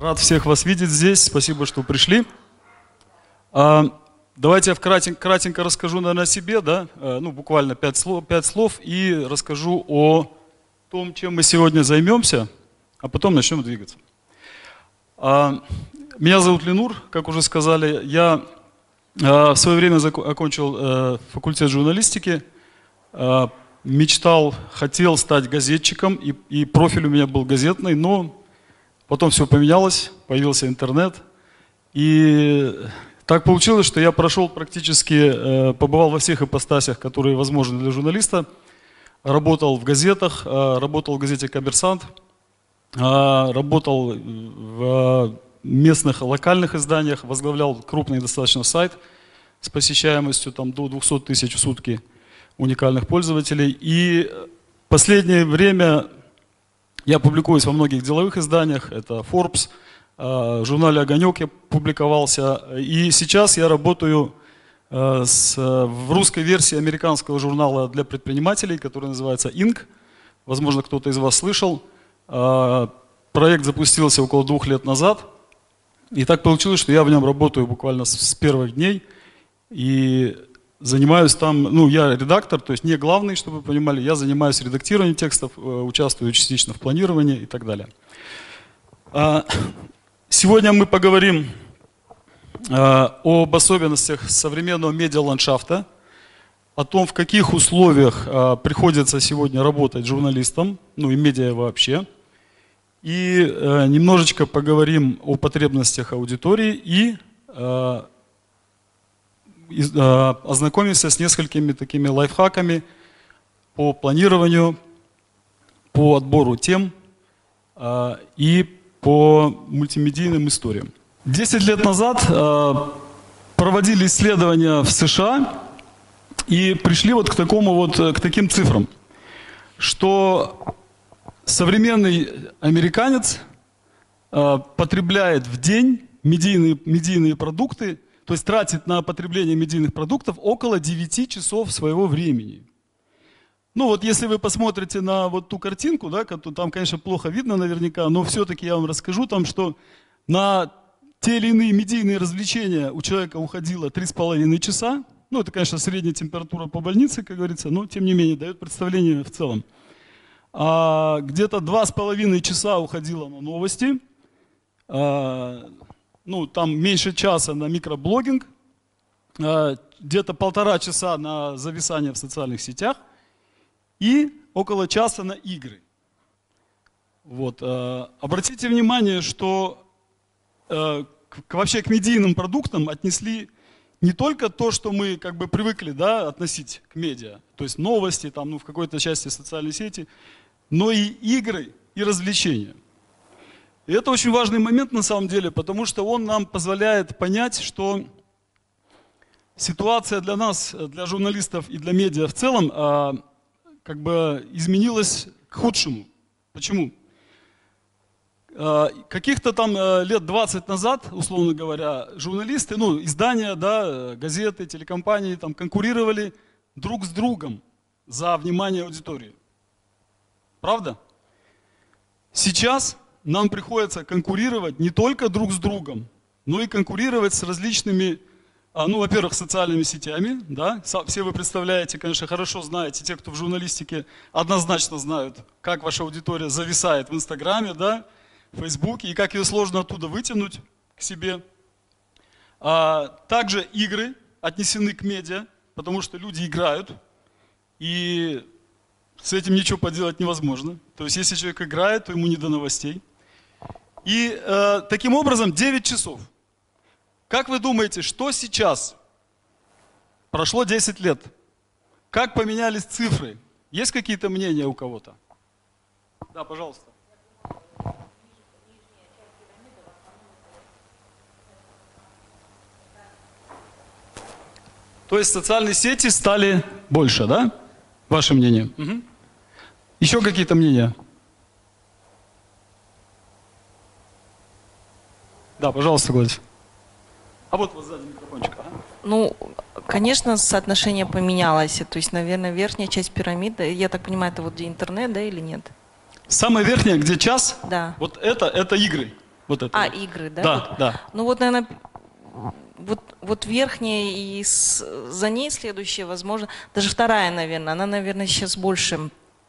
Рад всех вас видеть здесь. Спасибо, что пришли. Давайте я кратенько расскажу, наверное, о себе, да? Ну, буквально 5 слов, и расскажу о том, чем мы сегодня займемся, а потом начнем двигаться. Меня зовут Ленур, как уже сказали. Я в свое время окончил факультет журналистики, мечтал, хотел стать газетчиком, и профиль у меня был газетный, но потом все поменялось, появился интернет. И так получилось, что я прошел практически, побывал во всех ипостасях, которые возможны для журналиста. Работал в газетах, работал в газете «Коммерсант», работал в местных локальных изданиях, возглавлял крупный достаточно сайт с посещаемостью там, до 200 тысяч в сутки уникальных пользователей. И в последнее время я публикуюсь во многих деловых изданиях, это Forbes, в журнале «Огонек» я публиковался. И сейчас я работаю в русской версии американского журнала для предпринимателей, который называется Inc. Возможно, кто-то из вас слышал. Проект запустился около 2 лет назад. И так получилось, что я в нем работаю буквально с первых дней. И занимаюсь там, ну, я редактор, то есть не главный, чтобы вы понимали, я занимаюсь редактированием текстов, участвую частично в планировании и так далее. Сегодня мы поговорим об особенностях современного медиаландшафта, о том, в каких условиях приходится сегодня работать журналистам, ну и медиа вообще. И немножечко поговорим о потребностях аудитории и ознакомимся с несколькими такими лайфхаками по планированию, по отбору тем и по мультимедийным историям. 10 лет назад проводили исследования в США и пришли вот к таким цифрам, что современный американец потребляет в день медийные продукты, то есть тратит на потребление медийных продуктов около 9 часов своего времени. Ну вот если вы посмотрите на вот ту картинку, да, там, конечно, плохо видно наверняка, но все-таки я вам расскажу там, что на те или иные медийные развлечения у человека уходило 3,5 часа. Ну это, конечно, средняя температура по больнице, как говорится, но тем не менее дает представление в целом. А где-то 2,5 часа уходило на новости, ну там меньше часа на микроблогинг, где-то 1,5 часа на зависание в социальных сетях и около часа на игры. Вот. Обратите внимание, что вообще к медийным продуктам отнесли не только то, что мы как бы привыкли, да, относить к медиа, то есть новости, там, ну, в какой-то части социальной сети, но и игры, и развлечения. И это очень важный момент на самом деле, потому что он нам позволяет понять, что ситуация для нас, для журналистов и для медиа в целом, как бы изменилась к худшему. Почему? Каких-то там лет 20 назад, условно говоря, журналисты, ну, издания, да, газеты, телекомпании там конкурировали друг с другом за внимание аудитории. Правда? Сейчас нам приходится конкурировать не только друг с другом, но и конкурировать с различными, ну, во-первых, социальными сетями, да, все вы представляете, конечно, хорошо знаете, те, кто в журналистике однозначно знают, как ваша аудитория зависает в Инстаграме, да, в Фейсбуке, и как ее сложно оттуда вытянуть к себе. Также игры отнесены к медиа, потому что люди играют, и с этим ничего поделать невозможно. То есть, если человек играет, то ему не до новостей. И таким образом 9 часов. Как вы думаете, что сейчас? Прошло 10 лет. Как поменялись цифры? Есть какие-то мнения у кого-то? Да, пожалуйста. То есть социальные сети стали больше, да? Ваше мнение? Угу. Еще какие-то мнения? Да, пожалуйста, Гладь. А вот сзади микрофончик. Ага. Ну, конечно, соотношение поменялось. То есть, наверное, верхняя часть пирамиды, я так понимаю, это вот где интернет, да, или нет? Самая верхняя, где час, да. Вот это игры. Вот это. А, вот. игры, да? Да, Вот. да. Ну вот, наверное, вот верхняя и за ней следующая, возможно, даже вторая, наверное, она, наверное, сейчас больше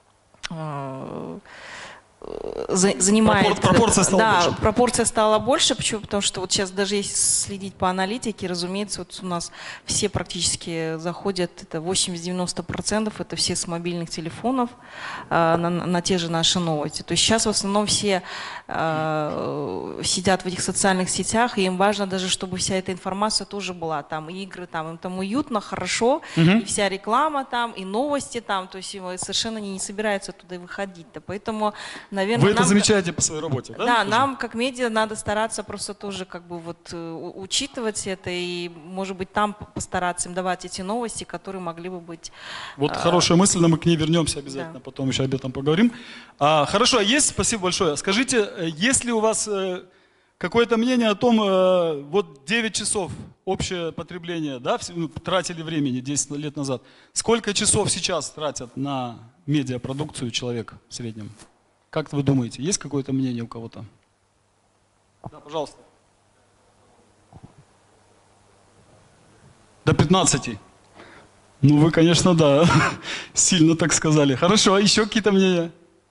занимает... Пропорция стала да, больше. пропорция стала больше. Почему? Потому что вот сейчас даже если следить по аналитике, разумеется, вот у нас все практически заходят, это 80-90%, это все с мобильных телефонов на те же наши новости. То есть сейчас в основном все сидят в этих социальных сетях, и им важно даже, чтобы вся эта информация тоже была, там игры, там им там уютно, хорошо, и вся реклама там, и новости там, то есть совершенно не собираются туда выходить-то. Поэтому, наверное, Вы это замечаете по своей работе, да? Да, нам как медиа надо стараться просто тоже как бы вот учитывать это и, может быть, там постараться им давать эти новости, которые могли бы быть... Вот хорошая мысль, но мы к ней вернемся обязательно, Да. потом еще об этом поговорим. Хорошо, есть, спасибо большое. Скажите, есть ли у вас какое-то мнение о том, вот 9 часов общее потребление, да, тратили времени 10 лет назад, сколько часов сейчас тратят на медиапродукцию человек в среднем? Как вы думаете, есть какое-то мнение у кого-то? Да, пожалуйста. До 15. Ну, вы, конечно, да, сильно так сказали. Хорошо, а еще какие-то мнения?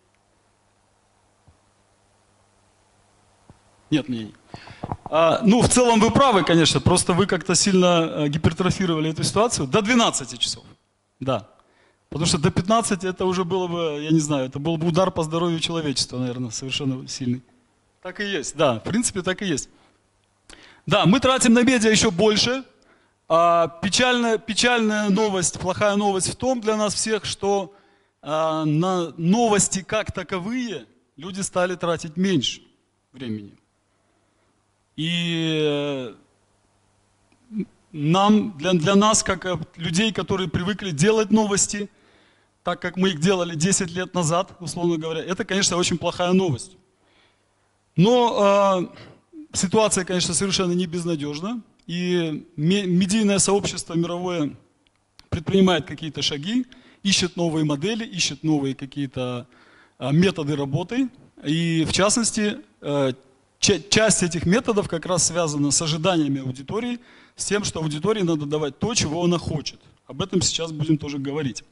Нет мнений. Ну, в целом вы правы, конечно, просто вы как-то сильно гипертрофировали эту ситуацию. До 12 часов, да. Потому что до 15 это уже было бы, я не знаю, это был бы удар по здоровью человечества, наверное, совершенно сильный. Так и есть, да, в принципе так и есть. Да, мы тратим на медиа еще больше. Печальная новость, плохая новость в том для нас всех, что на новости как таковые люди стали тратить меньше времени. И для нас, как людей, которые привыкли делать новости, так как мы их делали 10 лет назад, условно говоря, это, конечно, очень плохая новость. Но ситуация, конечно, совершенно не безнадежна. И медийное сообщество мировое предпринимает какие-то шаги, ищет новые модели, ищет новые какие-то методы работы. И в частности, часть этих методов как раз связана с ожиданиями аудитории, с тем, что аудитории надо давать то, чего она хочет. Об этом сейчас будем тоже говорить.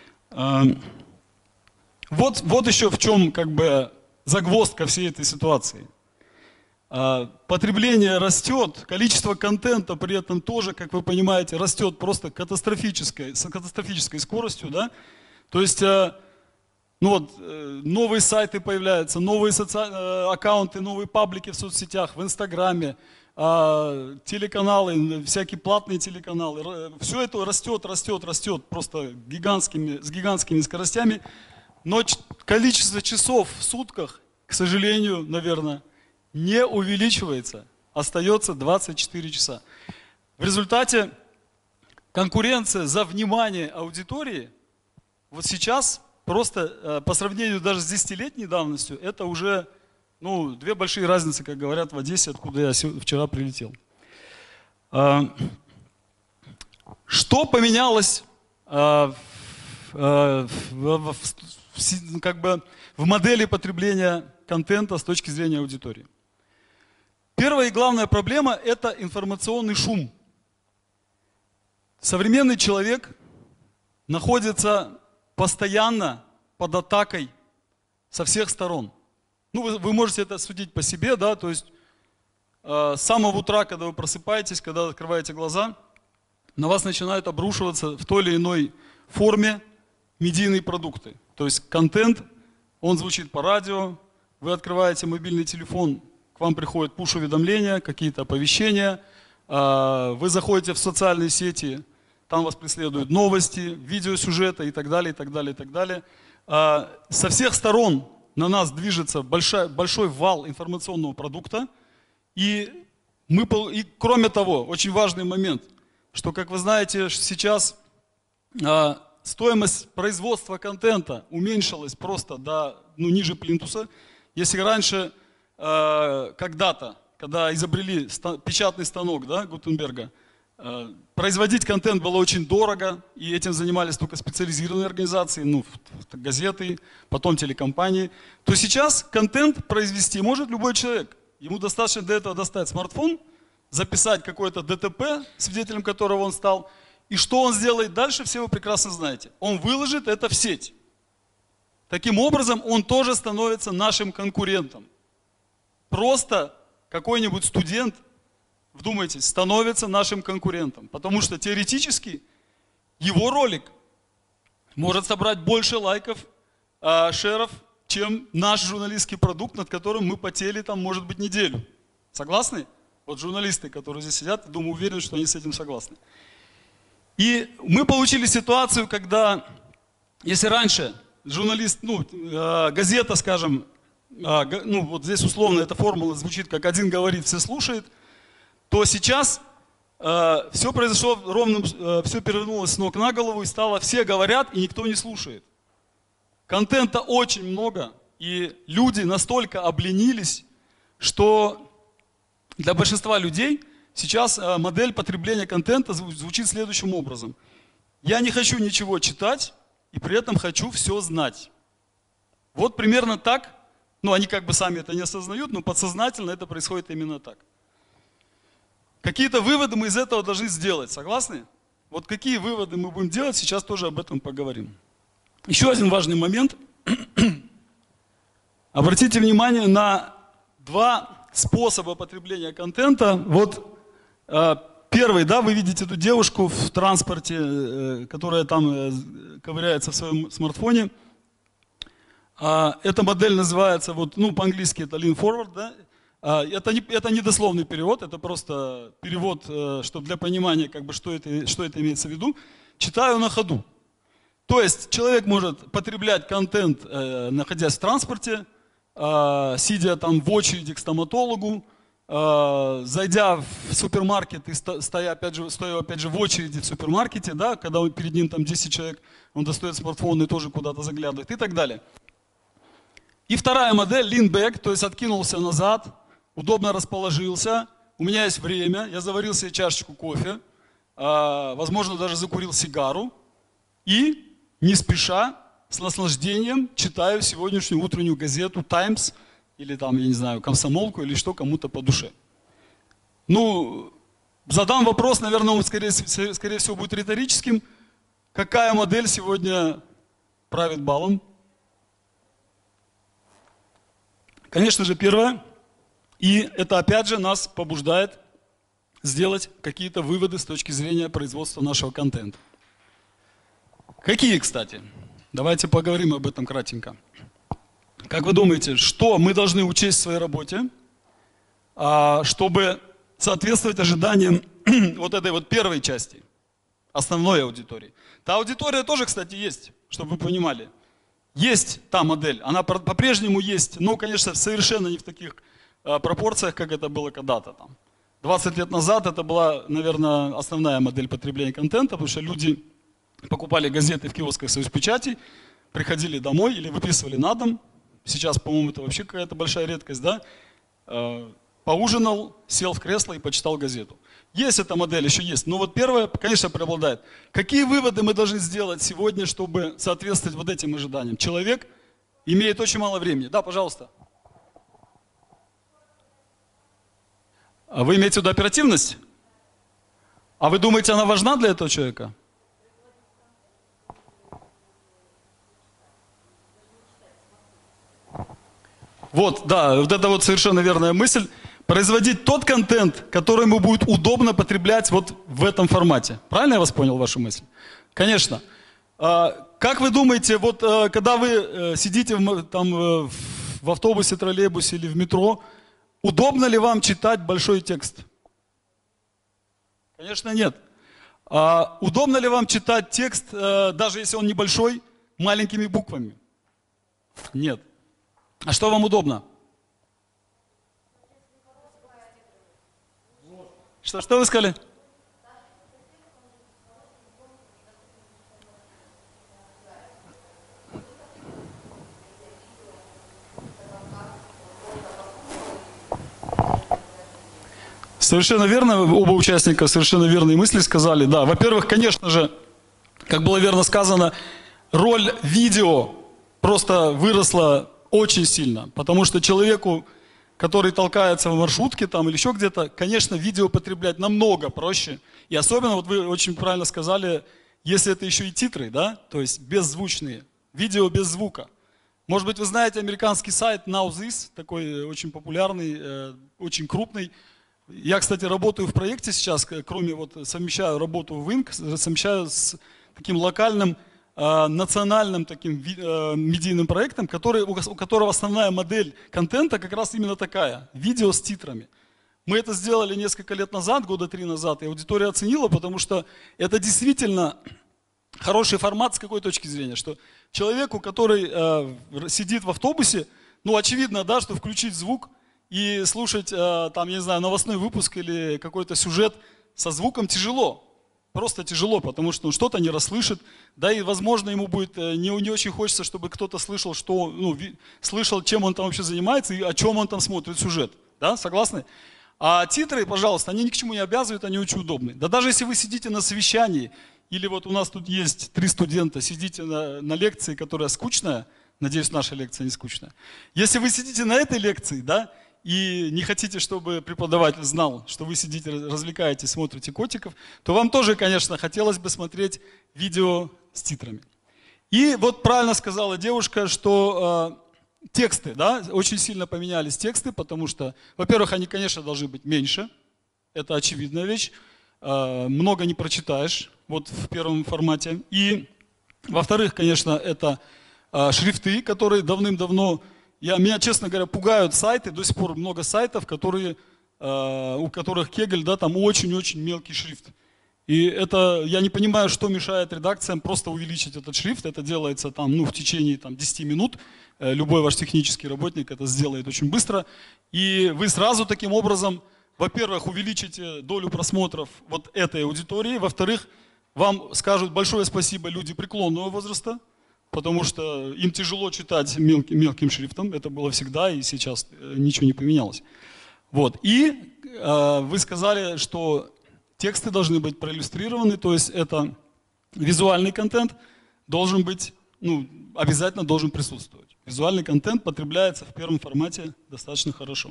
Вот еще в чем как бы загвоздка всей этой ситуации. Потребление растет, количество контента при этом тоже, как вы понимаете, растет просто с катастрофической скоростью. Да? То есть новые сайты появляются, новые аккаунты, новые паблики в соцсетях, в Инстаграме, телеканалы, всякие платные телеканалы. Все это растет просто с гигантскими скоростями. Но количество часов в сутках, к сожалению, наверное, не увеличивается, остается 24 часа. В результате конкуренция за внимание аудитории вот сейчас просто по сравнению даже с 10-летней давностью, это уже две большие разницы, как говорят в Одессе, откуда я вчера прилетел. Что поменялось в модели потребления контента с точки зрения аудитории? Первая и главная проблема – это информационный шум. Современный человек находится постоянно под атакой со всех сторон. Вы можете это судить по себе, да, то есть с самого утра, когда вы просыпаетесь, когда открываете глаза, на вас начинают обрушиваться в той или иной форме медийные продукты. То есть контент, он звучит по радио, вы открываете мобильный телефон, к вам приходят пуш-уведомления, какие-то оповещения, вы заходите в социальные сети, там вас преследуют новости, видеосюжеты и так далее, и так далее, и так далее. Со всех сторон на нас движется большой вал информационного продукта. И кроме того, очень важный момент, что, как вы знаете, сейчас стоимость производства контента уменьшилась просто до ниже плинтуса. Если раньше когда-то, когда изобрели печатный станок, да, Гутенберга, производить контент было очень дорого, и этим занимались только специализированные организации, газеты, потом телекомпании, то сейчас контент произвести может любой человек. Ему достаточно для этого достать смартфон, записать какое-то ДТП, свидетелем которого он стал. И что он сделает дальше, все вы прекрасно знаете. Он выложит это в сеть. Таким образом, он тоже становится нашим конкурентом. Просто какой-нибудь студент, вдумайтесь, становится нашим конкурентом. Потому что теоретически его ролик может собрать больше лайков, шеров, чем наш журналистский продукт, над которым мы потели там, может быть, неделю. Согласны? Вот журналисты, которые здесь сидят, думаю, уверен, что они с этим согласны. И мы получили ситуацию, когда, если раньше журналист, газета, скажем, вот здесь условно эта формула звучит как один говорит, все слушает, то сейчас все произошло все перевернулось с ног на голову и стало все говорят и никто не слушает. Контента очень много, и люди настолько обленились, что для большинства людей сейчас модель потребления контента звучит следующим образом. Я не хочу ничего читать, и при этом хочу все знать. Вот примерно так, они как бы сами это не осознают, но подсознательно это происходит именно так. Какие-то выводы мы из этого должны сделать, согласны? Вот какие выводы мы будем делать, сейчас тоже об этом поговорим. Еще один важный момент. Обратите внимание на два способа потребления контента. Вот первый, да, вы видите эту девушку в транспорте, которая там ковыряется в своем смартфоне. Эта модель называется, по-английски это lean forward, да? Это не дословный перевод, это просто перевод, чтобы для понимания, что это имеется в виду. Читаю на ходу. То есть человек может потреблять контент, находясь в транспорте, сидя там в очереди к стоматологу, зайдя в супермаркет и стоя опять же в очереди в супермаркете, да, когда перед ним там 10 человек, он достает смартфон и тоже куда-то заглядывает и так далее. И вторая модель, lean back, то есть откинулся назад, удобно расположился, у меня есть время, я заварил себе чашечку кофе, возможно даже закурил сигару и не спеша, с наслаждением читаю сегодняшнюю утреннюю газету «Таймс» или там, я не знаю, «Комсомолку» или что кому-то по душе. Задам вопрос, наверное, он скорее всего будет риторическим. Какая модель сегодня правит балом? Конечно же, первая. И это опять же нас побуждает сделать какие-то выводы с точки зрения производства нашего контента. Какие, кстати? Давайте поговорим об этом кратенько. Как вы думаете, что мы должны учесть в своей работе, чтобы соответствовать ожиданиям вот этой вот первой части, основной аудитории? Та аудитория тоже, кстати, есть, чтобы вы понимали. Есть та модель, она по-прежнему есть, но, конечно, совершенно не в таких пропорциях, как это было когда-то. 20 лет назад это была, наверное, основная модель потребления контента, потому что люди покупали газеты в киосках «Союзпечати», приходили домой или выписывали на дом. Сейчас, по-моему, это вообще какая-то большая редкость, да? Поужинал, сел в кресло и почитал газету. Есть эта модель, еще есть. Но вот первая, конечно, преобладает. Какие выводы мы должны сделать сегодня, чтобы соответствовать вот этим ожиданиям? Человек имеет очень мало времени. Да, пожалуйста. А вы имеете в виду оперативность? А вы думаете, она важна для этого человека? Вот, да, вот это вот совершенно верная мысль. Производить тот контент, который ему будет удобно потреблять вот в этом формате. Правильно я вас понял, вашу мысль? Конечно. Как вы думаете, вот когда вы сидите в автобусе, троллейбусе или в метро, удобно ли вам читать большой текст? Конечно, нет. Удобно ли вам читать текст, даже если он небольшой, маленькими буквами? Нет. А что вам удобно? Что вы сказали? Совершенно верно, оба участника совершенно верные мысли сказали. Да, во-первых, конечно же, как было верно сказано, роль видео просто выросла очень сильно, потому что человеку который толкается в маршрутке там или еще где-то, конечно, видео потреблять намного проще. И особенно, вот вы очень правильно сказали, если это еще и титры, да, то есть беззвучные, видео без звука. Может быть, вы знаете американский сайт NowThis, такой очень популярный, очень крупный. Я, кстати, работаю в проекте сейчас, кроме вот совмещаю работу в Inc., совмещаю с таким локальным национальным таким медийным проектом, у которого основная модель контента как раз именно такая, видео с титрами. Мы это сделали несколько лет назад, года 3 назад, и аудитория оценила, потому что это действительно хороший формат с какой точки зрения, что человеку, который сидит в автобусе, ну очевидно, да, что включить звук и слушать там, я не знаю, новостной выпуск или какой-то сюжет со звуком тяжело. Просто тяжело, потому что он что-то не расслышит, да и, возможно, ему будет не очень хочется, чтобы кто-то слышал, что, ну, слышал, чем он там вообще занимается и о чем он там смотрит сюжет. Да, согласны? А титры, пожалуйста, они ни к чему не обязывают, они очень удобны. Да даже если вы сидите на совещании, или вот у нас тут есть 3 студента, сидите на лекции, которая скучная, надеюсь, наша лекция не скучная. Если вы сидите на этой лекции, да, и не хотите, чтобы преподаватель знал, что вы сидите, развлекаетесь, смотрите котиков, то вам тоже, конечно, хотелось бы смотреть видео с титрами. И вот правильно сказала девушка, что тексты, да, очень сильно поменялись тексты, потому что, во-первых, они, конечно, должны быть меньше, это очевидная вещь, много не прочитаешь, вот в первом формате. И, во-вторых, конечно, это шрифты, которые давным-давно... Меня, честно говоря, пугают сайты, до сих пор много сайтов, у которых Кегель, да, там очень-очень мелкий шрифт. И это, я не понимаю, что мешает редакциям просто увеличить этот шрифт, это делается там, ну, в течение там, 10 минут, любой ваш технический работник это сделает очень быстро, и вы сразу таким образом, во-первых, увеличите долю просмотров вот этой аудитории, во-вторых, вам скажут большое спасибо люди преклонного возраста, потому что им тяжело читать мелким шрифтом, это было всегда и сейчас ничего не поменялось. Вот. И вы сказали, что тексты должны быть проиллюстрированы, то есть это визуальный контент должен быть, ну, обязательно должен присутствовать. Визуальный контент потребляется в первом формате достаточно хорошо.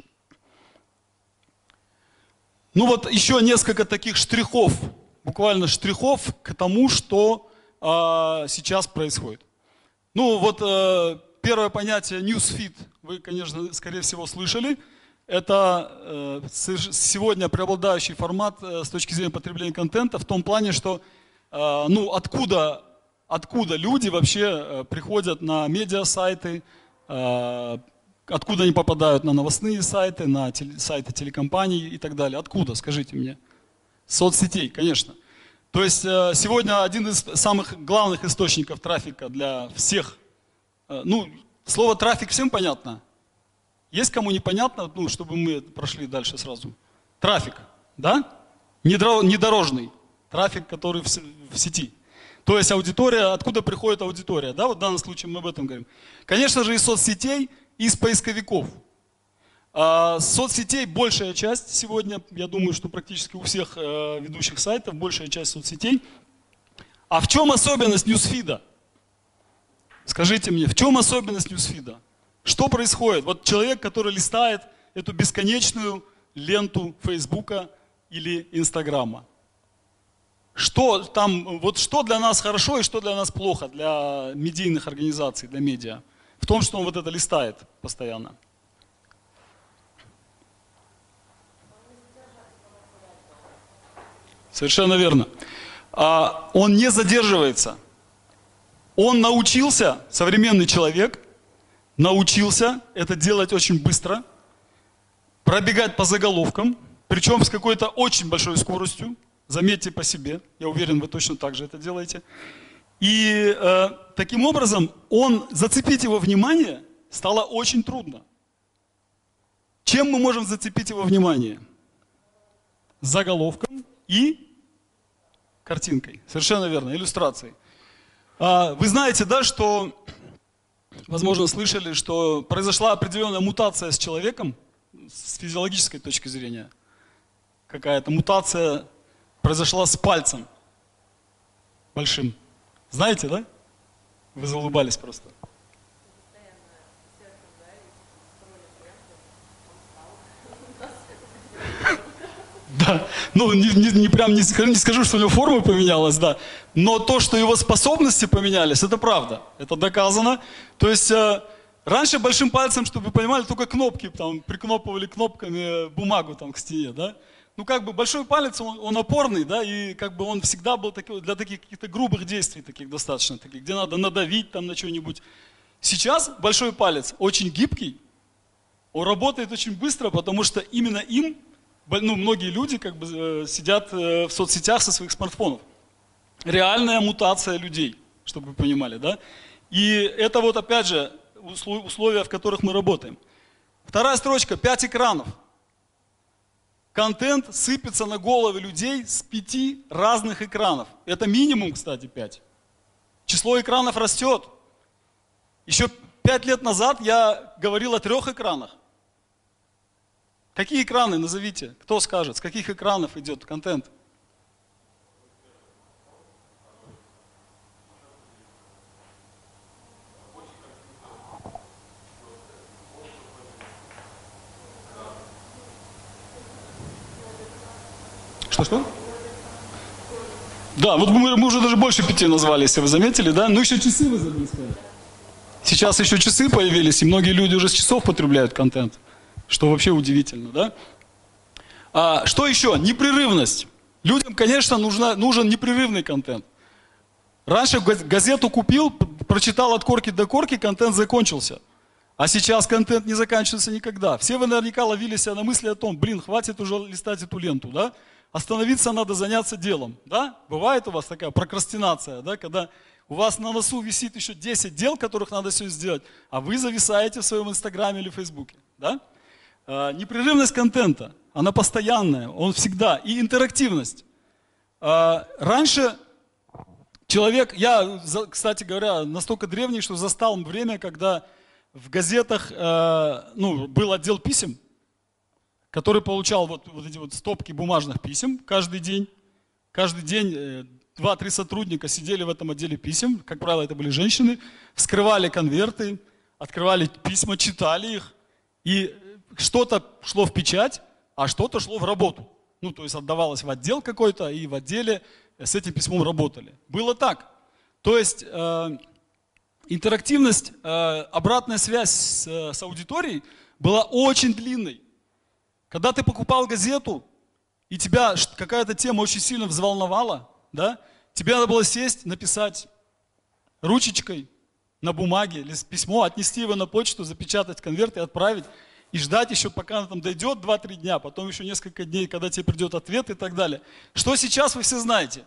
Ну вот еще несколько таких штрихов, буквально штрихов к тому, что сейчас происходит. Ну вот первое понятие newsfeed, вы, конечно, скорее всего слышали. Это сегодня преобладающий формат с точки зрения потребления контента в том плане, что ну, откуда люди вообще приходят на медиасайты, откуда они попадают на новостные сайты, на сайты телекомпаний и так далее. Откуда, скажите мне? Соцсетей, конечно. То есть сегодня один из самых главных источников трафика для всех, ну, слово трафик всем понятно? Есть кому непонятно, ну, чтобы мы прошли дальше сразу? Трафик, да? Недорожный трафик, который в сети. То есть аудитория, откуда приходит аудитория, да, вот в данном случае мы об этом говорим. Конечно же, из соцсетей, из поисковиков. Соцсетей большая часть сегодня, я думаю, что практически у всех ведущих сайтов большая часть соцсетей. А в чем особенность ньюсфида? Скажите мне, в чем особенность ньюсфида? Что происходит? Вот человек, который листает эту бесконечную ленту Фейсбука или Инстаграма. Что там, вот что для нас хорошо и что для нас плохо, для медийных организаций, для медиа? В том, что он вот это листает постоянно. Совершенно верно. Он не задерживается. Он научился, современный человек, научился это делать очень быстро, пробегать по заголовкам, причем с какой-то очень большой скоростью. Заметьте по себе, я уверен, вы точно так же это делаете. И таким образом, зацепить его внимание стало очень трудно. Чем мы можем зацепить его внимание? Заголовком и картинкой. Совершенно верно, иллюстрацией. Вы знаете, да, что, возможно, слышали, что произошла определенная мутация с человеком, с физиологической точки зрения. Какая-то мутация произошла с пальцем большим. Знаете, да? Вы заулыбались просто. Да. Ну, не скажу, что у него форма поменялась, да. Но то, что его способности поменялись, это правда. Это доказано. То есть раньше большим пальцем, чтобы вы понимали, только кнопки там прикнопывали кнопками бумагу там к стене, да. Ну, как бы большой палец, он опорный, да, и как бы он всегда был для таких каких-то грубых действий, таких достаточно, таких, где надо надавить там на что-нибудь. Сейчас большой палец очень гибкий, он работает очень быстро, потому что именно им, ну, многие люди как бы сидят в соцсетях со своих смартфонов. Реальная мутация людей, чтобы вы понимали, да. И это вот опять же условия, в которых мы работаем. Вторая строчка, 5 экранов. Контент сыпется на головы людей с 5 разных экранов. Это минимум, кстати, 5. Число экранов растет. Еще 5 лет назад я говорил о 3 экранах. Какие экраны, назовите? Кто скажет, с каких экранов идет контент? Что? Да, вот мы уже даже больше 5 назвали, если вы заметили, да? Ну еще часы вы забыли сказать. Сейчас еще часы появились, и многие люди уже с часов потребляют контент, что вообще удивительно, да? Что еще? Непрерывность. Людям, конечно, нужен непрерывный контент. Раньше газету купил, прочитал от корки до корки, контент закончился. А сейчас контент не заканчивается никогда. Все вы наверняка ловили себя на мысли о том, блин, хватит уже листать эту ленту, да? Остановиться надо, заняться делом, да? Бывает у вас такая прокрастинация, да, когда у вас на носу висит еще 10 дел, которых надо все сделать, а вы зависаете в своем инстаграме или фейсбуке, да? Непрерывность контента, она постоянная, он всегда, и интерактивность. Раньше человек, я, кстати говоря, настолько древний, что застал время, когда в газетах был отдел писем, который получал вот эти вот стопки бумажных писем каждый день. Каждый день 2-3 сотрудника сидели в этом отделе писем, как правило, это были женщины, вскрывали конверты, открывали письма, читали их, и что-то шло в печать, а что-то шло в работу. Ну, то есть отдавалось в отдел какой-то, и в отделе с этим письмом работали. Было так. То есть интерактивность, обратная связь с аудиторией была очень длинной. Когда ты покупал газету, и тебя какая-то тема очень сильно взволновала, да, тебе надо было сесть, написать ручечкой на бумаге письмо, отнести его на почту, запечатать конверт и отправить, и ждать еще, пока оно там дойдет 2-3 дня, потом еще несколько дней, когда тебе придет ответ и так далее. Что сейчас вы все знаете?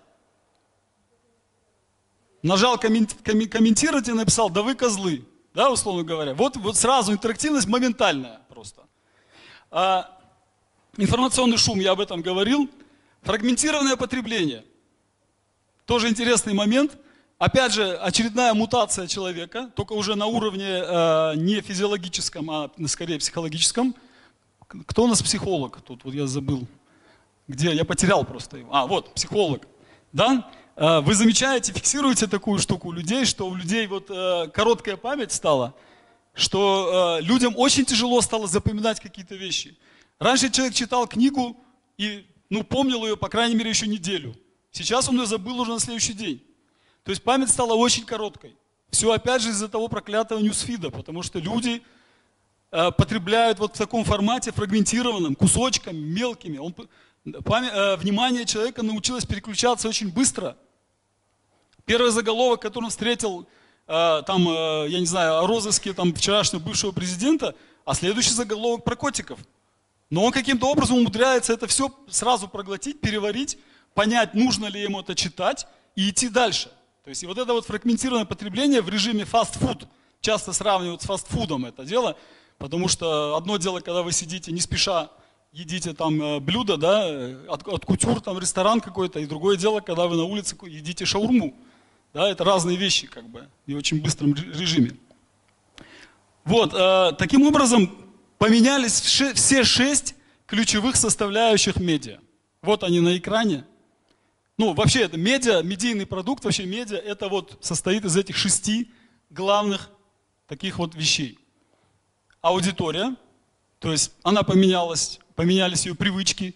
Нажал комментировать и написал, да вы козлы, да, условно говоря. Вот сразу интерактивность моментальная просто. Информационный шум, я об этом говорил. Фрагментированное потребление. Тоже интересный момент. Опять же, очередная мутация человека, только уже на уровне не физиологическом, а скорее психологическом. Кто у нас психолог? Тут вот я забыл. Где? Я потерял просто его. Вот, психолог. Да? Вы замечаете, фиксируете такую штуку у людей, что у людей вот короткая память стала, что людям очень тяжело стало запоминать какие-то вещи. Раньше человек читал книгу и помнил ее, по крайней мере, еще неделю. Сейчас он ее забыл уже на следующий день. То есть память стала очень короткой. Все опять же из-за того проклятого ньюсфида, потому что люди потребляют вот в таком формате фрагментированном, кусочками, мелкими. Внимание человека научилось переключаться очень быстро. Первый заголовок, который он встретил, я не знаю, о розыске вчерашнего бывшего президента, а следующий заголовок про котиков. Но он каким-то образом умудряется это все сразу проглотить, переварить, понять, нужно ли ему это читать и идти дальше. То есть и вот это вот фрагментированное потребление в режиме фастфуд, часто сравнивают с фастфудом это дело, потому что одно дело, когда вы сидите не спеша, едите там блюдо, да, от кутюр, там ресторан какой-то, и другое дело, когда вы на улице едите шаурму. Да, это разные вещи как бы и в очень быстром режиме. Вот, таким образом поменялись все 6 ключевых составляющих медиа. Вот они на экране. Ну, вообще, это медийный продукт, вообще медиа, это вот состоит из этих 6 главных таких вот вещей. Аудитория, то есть она поменялась ее привычки,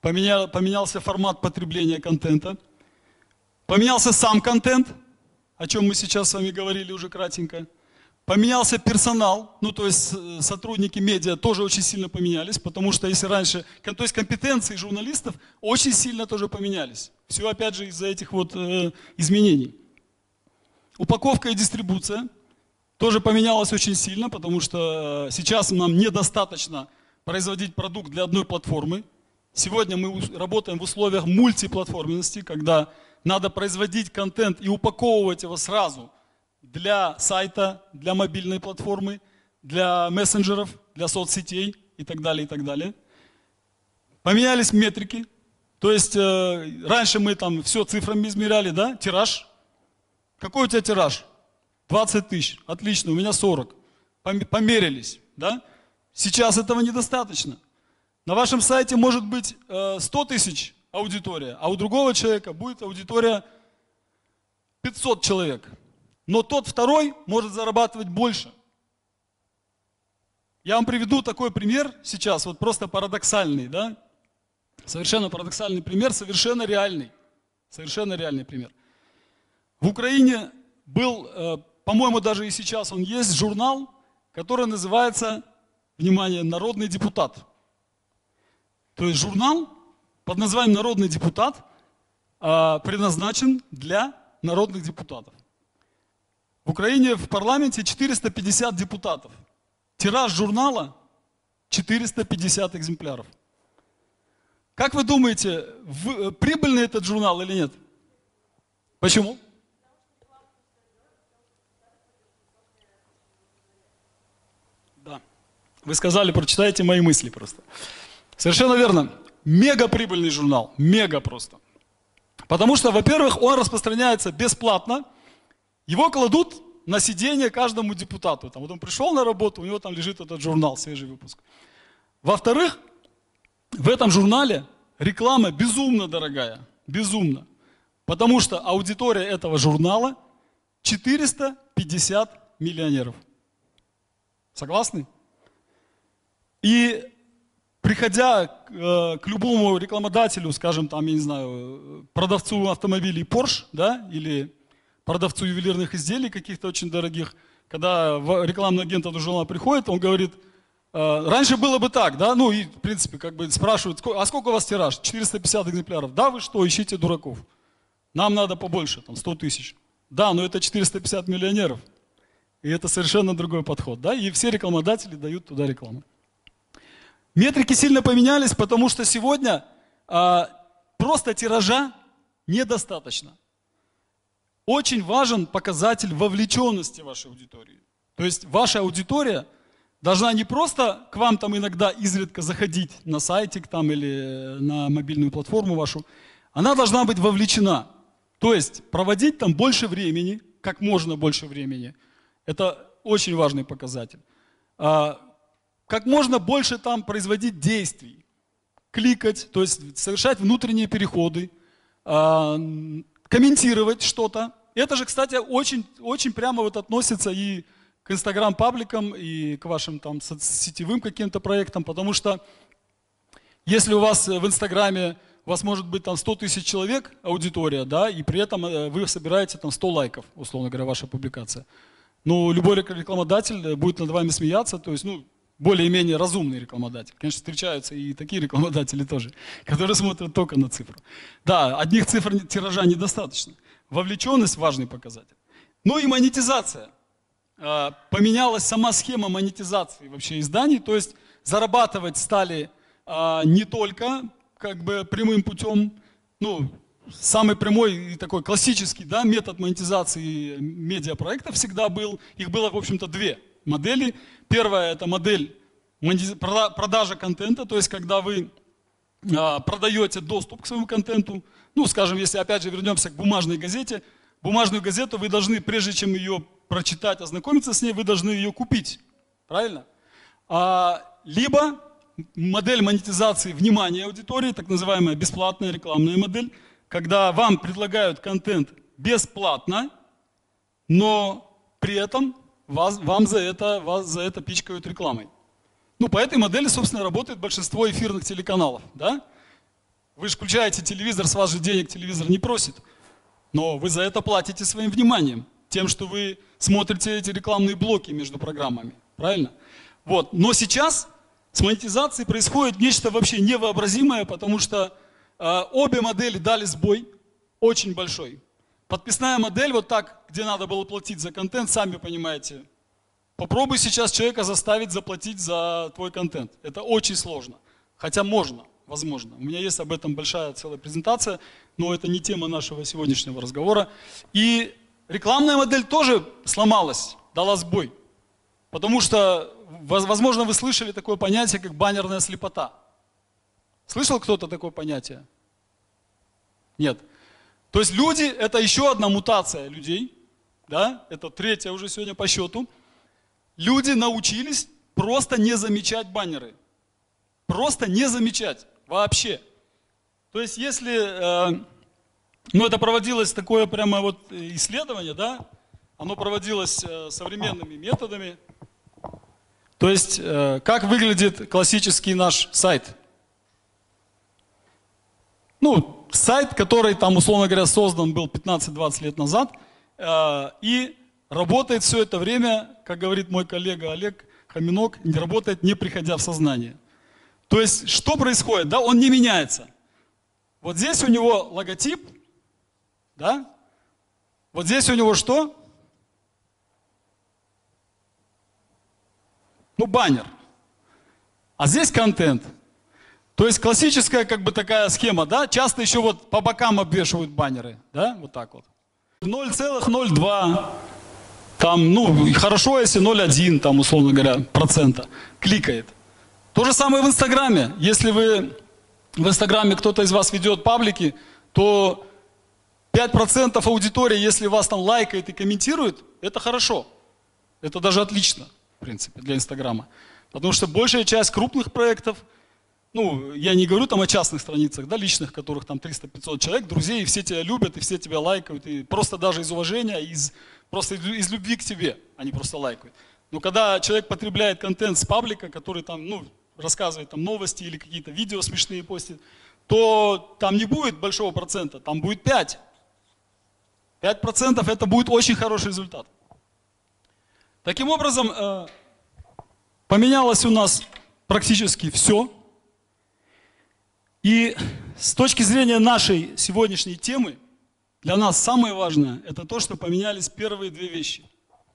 поменялся формат потребления контента, поменялся сам контент, о чем мы сейчас с вами говорили уже кратенько, поменялся персонал, ну то есть сотрудники медиа тоже очень сильно поменялись, потому что если раньше, то есть компетенции журналистов очень сильно тоже поменялись. Все опять же из-за этих вот изменений. Упаковка и дистрибуция тоже поменялась очень сильно, потому что сейчас нам недостаточно производить продукт для одной платформы. Сегодня мы работаем в условиях мультиплатформенности, когда надо производить контент и упаковывать его сразу для сайта, для мобильной платформы, для мессенджеров, для соцсетей и так далее, и так далее. Поменялись метрики. То есть раньше мы там все цифрами измеряли, да, тираж. Какой у тебя тираж? 20 тысяч. Отлично, у меня 40. Померились, да? Сейчас этого недостаточно. На вашем сайте может быть 100 тысяч аудитория, а у другого человека будет аудитория 500 человек. Но тот второй может зарабатывать больше. Я вам приведу такой пример сейчас, вот просто парадоксальный, да? Совершенно парадоксальный пример, совершенно реальный. Совершенно реальный пример. В Украине был, по-моему, даже и сейчас он есть, журнал, который называется, внимание, «Народный депутат». То есть журнал под названием «Народный депутат» предназначен для народных депутатов. В Украине в парламенте 450 депутатов. Тираж журнала 450 экземпляров. Как вы думаете, прибыльный этот журнал или нет? Почему? Да. Вы сказали, прочитайте мои мысли просто. Совершенно верно. Мега прибыльный журнал. Мега просто. Потому что, во-первых, он распространяется бесплатно. Его кладут на сиденье каждому депутату. Там, вот он пришел на работу, у него там лежит этот журнал, свежий выпуск. Во-вторых, в этом журнале реклама безумно дорогая. Безумно. Потому что аудитория этого журнала 450 миллионеров. Согласны? И приходя к любому рекламодателю, скажем, там, я не знаю, продавцу автомобилей Porsche, да, или продавцу ювелирных изделий каких-то очень дорогих, когда рекламный агент этого журнала приходит, он говорит, раньше было бы так, да, ну и в принципе как бы спрашивают, а сколько у вас тираж? 450 экземпляров. Да, вы что, ищите дураков? Нам надо побольше, там 100 тысяч. Да, но это 450 миллионеров. И это совершенно другой подход, да, и все рекламодатели дают туда рекламу. Метрики сильно поменялись, потому что сегодня просто тиража недостаточно. Очень важен показатель вовлеченности вашей аудитории. То есть ваша аудитория должна не просто к вам там иногда изредка заходить на сайтик там, или на мобильную платформу вашу, она должна быть вовлечена. То есть проводить там больше времени, как можно больше времени. Это очень важный показатель. Как можно больше там производить действий, кликать, то есть совершать внутренние переходы, комментировать что-то. Это же, кстати, очень, очень прямо вот относится и к инстаграм-пабликам, и к вашим там сетевым каким-то проектам, потому что если у вас в инстаграме, у вас может быть там 100 тысяч человек аудитория, да, и при этом вы собираете там 100 лайков, условно говоря, ваша публикация. Ну, любой рекламодатель будет над вами смеяться, то есть, ну, более-менее разумный рекламодатель. Конечно, встречаются и такие рекламодатели тоже, которые смотрят только на цифру. Да, одних цифр тиража недостаточно. Вовлеченность – важный показатель. Ну и монетизация. Поменялась сама схема монетизации вообще изданий, то есть зарабатывать стали не только как бы прямым путем, ну, самый прямой и такой классический, да, метод монетизации медиапроектов всегда был. Их было, в общем-то, две модели. Первая – это модель продажи контента, то есть когда вы продаете доступ к своему контенту. Ну, скажем, если опять же вернемся к бумажной газете, бумажную газету вы должны, прежде чем ее прочитать, ознакомиться с ней, вы должны ее купить. Правильно? Либо модель монетизации внимания аудитории, так называемая бесплатная рекламная модель, когда вам предлагают контент бесплатно, но при этом вас за это пичкают рекламой. Ну, по этой модели, собственно, работает большинство эфирных телеканалов. Да? Вы же включаете телевизор, с вас же денег телевизор не просит. Но вы за это платите своим вниманием, тем, что вы смотрите эти рекламные блоки между программами. Правильно? Вот. Но сейчас с монетизацией происходит нечто вообще невообразимое, потому что обе модели дали сбой, очень большой. Подписная модель, вот так, где надо было платить за контент, сами понимаете. Попробуй сейчас человека заставить заплатить за твой контент. Это очень сложно. Хотя можно, возможно. У меня есть об этом большая целая презентация, но это не тема нашего сегодняшнего разговора. И рекламная модель тоже сломалась, дала сбой. Потому что, возможно, вы слышали такое понятие, как баннерная слепота. Слышал кто-то такое понятие? Нет. То есть люди, это еще одна мутация людей, да? Это третья уже сегодня по счету. Люди научились просто не замечать баннеры. Просто не замечать вообще. То есть если, ну это проводилось такое прямо вот исследование, да? Оно проводилось современными методами. То есть как выглядит классический наш сайт? Ну, сайт, который там, условно говоря, создан был 15-20 лет назад, и работает все это время, как говорит мой коллега Олег Хоминок, работает не приходя в сознание. То есть, что происходит? Да, он не меняется. Вот здесь у него логотип, да? Вот здесь у него что? Ну, баннер. А здесь контент. То есть классическая как бы такая схема, да? Часто еще вот по бокам обвешивают баннеры, да? Вот так вот. 0,02, там, ну, хорошо, если 0,1, там, условно говоря, процента кликает. То же самое в Инстаграме. Если вы в Инстаграме кто-то из вас ведет паблики, то 5% аудитории, если вас там лайкает и комментирует, это хорошо. Это даже отлично, в принципе, для Инстаграма. Потому что большая часть крупных проектов, ну, я не говорю там о частных страницах, да, личных, которых там 300-500 человек, друзей, и все тебя любят, и все тебя лайкают, и просто даже из уважения, просто из любви к тебе, они просто лайкают. Но когда человек потребляет контент с паблика, который там, ну, рассказывает там новости или какие-то видео смешные постит, то там не будет большого процента, там будет 5. 5% это будет очень хороший результат. Таким образом, поменялось у нас практически все. И с точки зрения нашей сегодняшней темы, для нас самое важное, это то, что поменялись первые две вещи.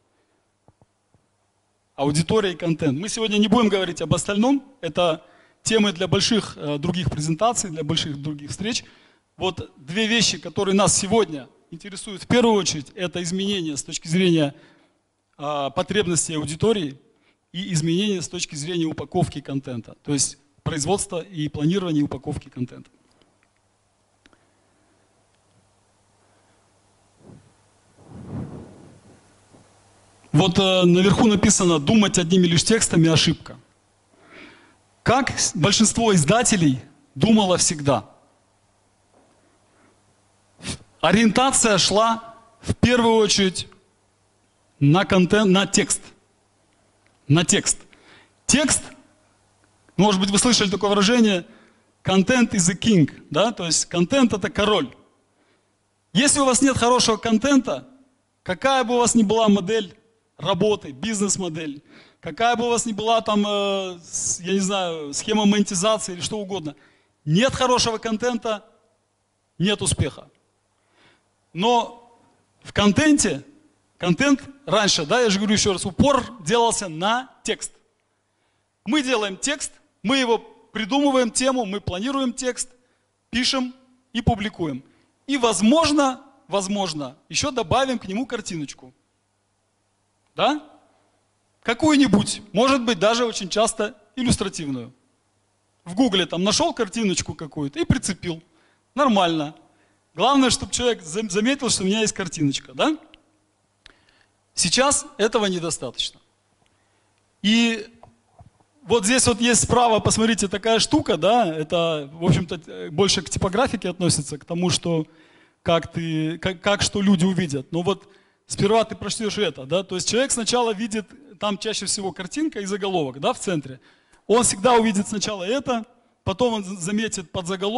Аудитория и контент. Мы сегодня не будем говорить об остальном, это темы для больших других презентаций, для больших других встреч. Вот две вещи, которые нас сегодня интересуют в первую очередь, это изменения с точки зрения потребностей аудитории и изменения с точки зрения упаковки контента. То есть производства и планирования упаковки контента. Вот наверху написано «думать одними лишь текстами – ошибка». Как большинство издателей думало всегда. Ориентация шла в первую очередь на контент, на текст. На текст. Текст, может быть, вы слышали такое выражение «content is the king», да? То есть контент – это король. Если у вас нет хорошего контента, какая бы у вас ни была модель работы, бизнес-модель, какая бы у вас ни была там, я не знаю, схема монетизации или что угодно, нет хорошего контента, нет успеха. Но в контенте, контент раньше, да, я же говорю еще раз, упор делался на текст. Мы делаем текст, мы его придумываем тему, мы планируем текст, пишем и публикуем. И возможно, еще добавим к нему картиночку. Да? Какую-нибудь, может быть, даже очень часто иллюстративную. В Гугле там нашел картиночку какую-то и прицепил. Нормально. Главное, чтобы человек заметил, что у меня есть картиночка. Да? Сейчас этого недостаточно. И вот здесь вот есть справа, посмотрите, такая штука, да, это, в общем-то, больше к типографике относится, к тому, что как что люди увидят. Но вот сперва ты прочтешь это, да, то есть человек сначала видит, там чаще всего картинка и заголовок, да, в центре. Он всегда увидит сначала это, потом он заметит подзаголовок,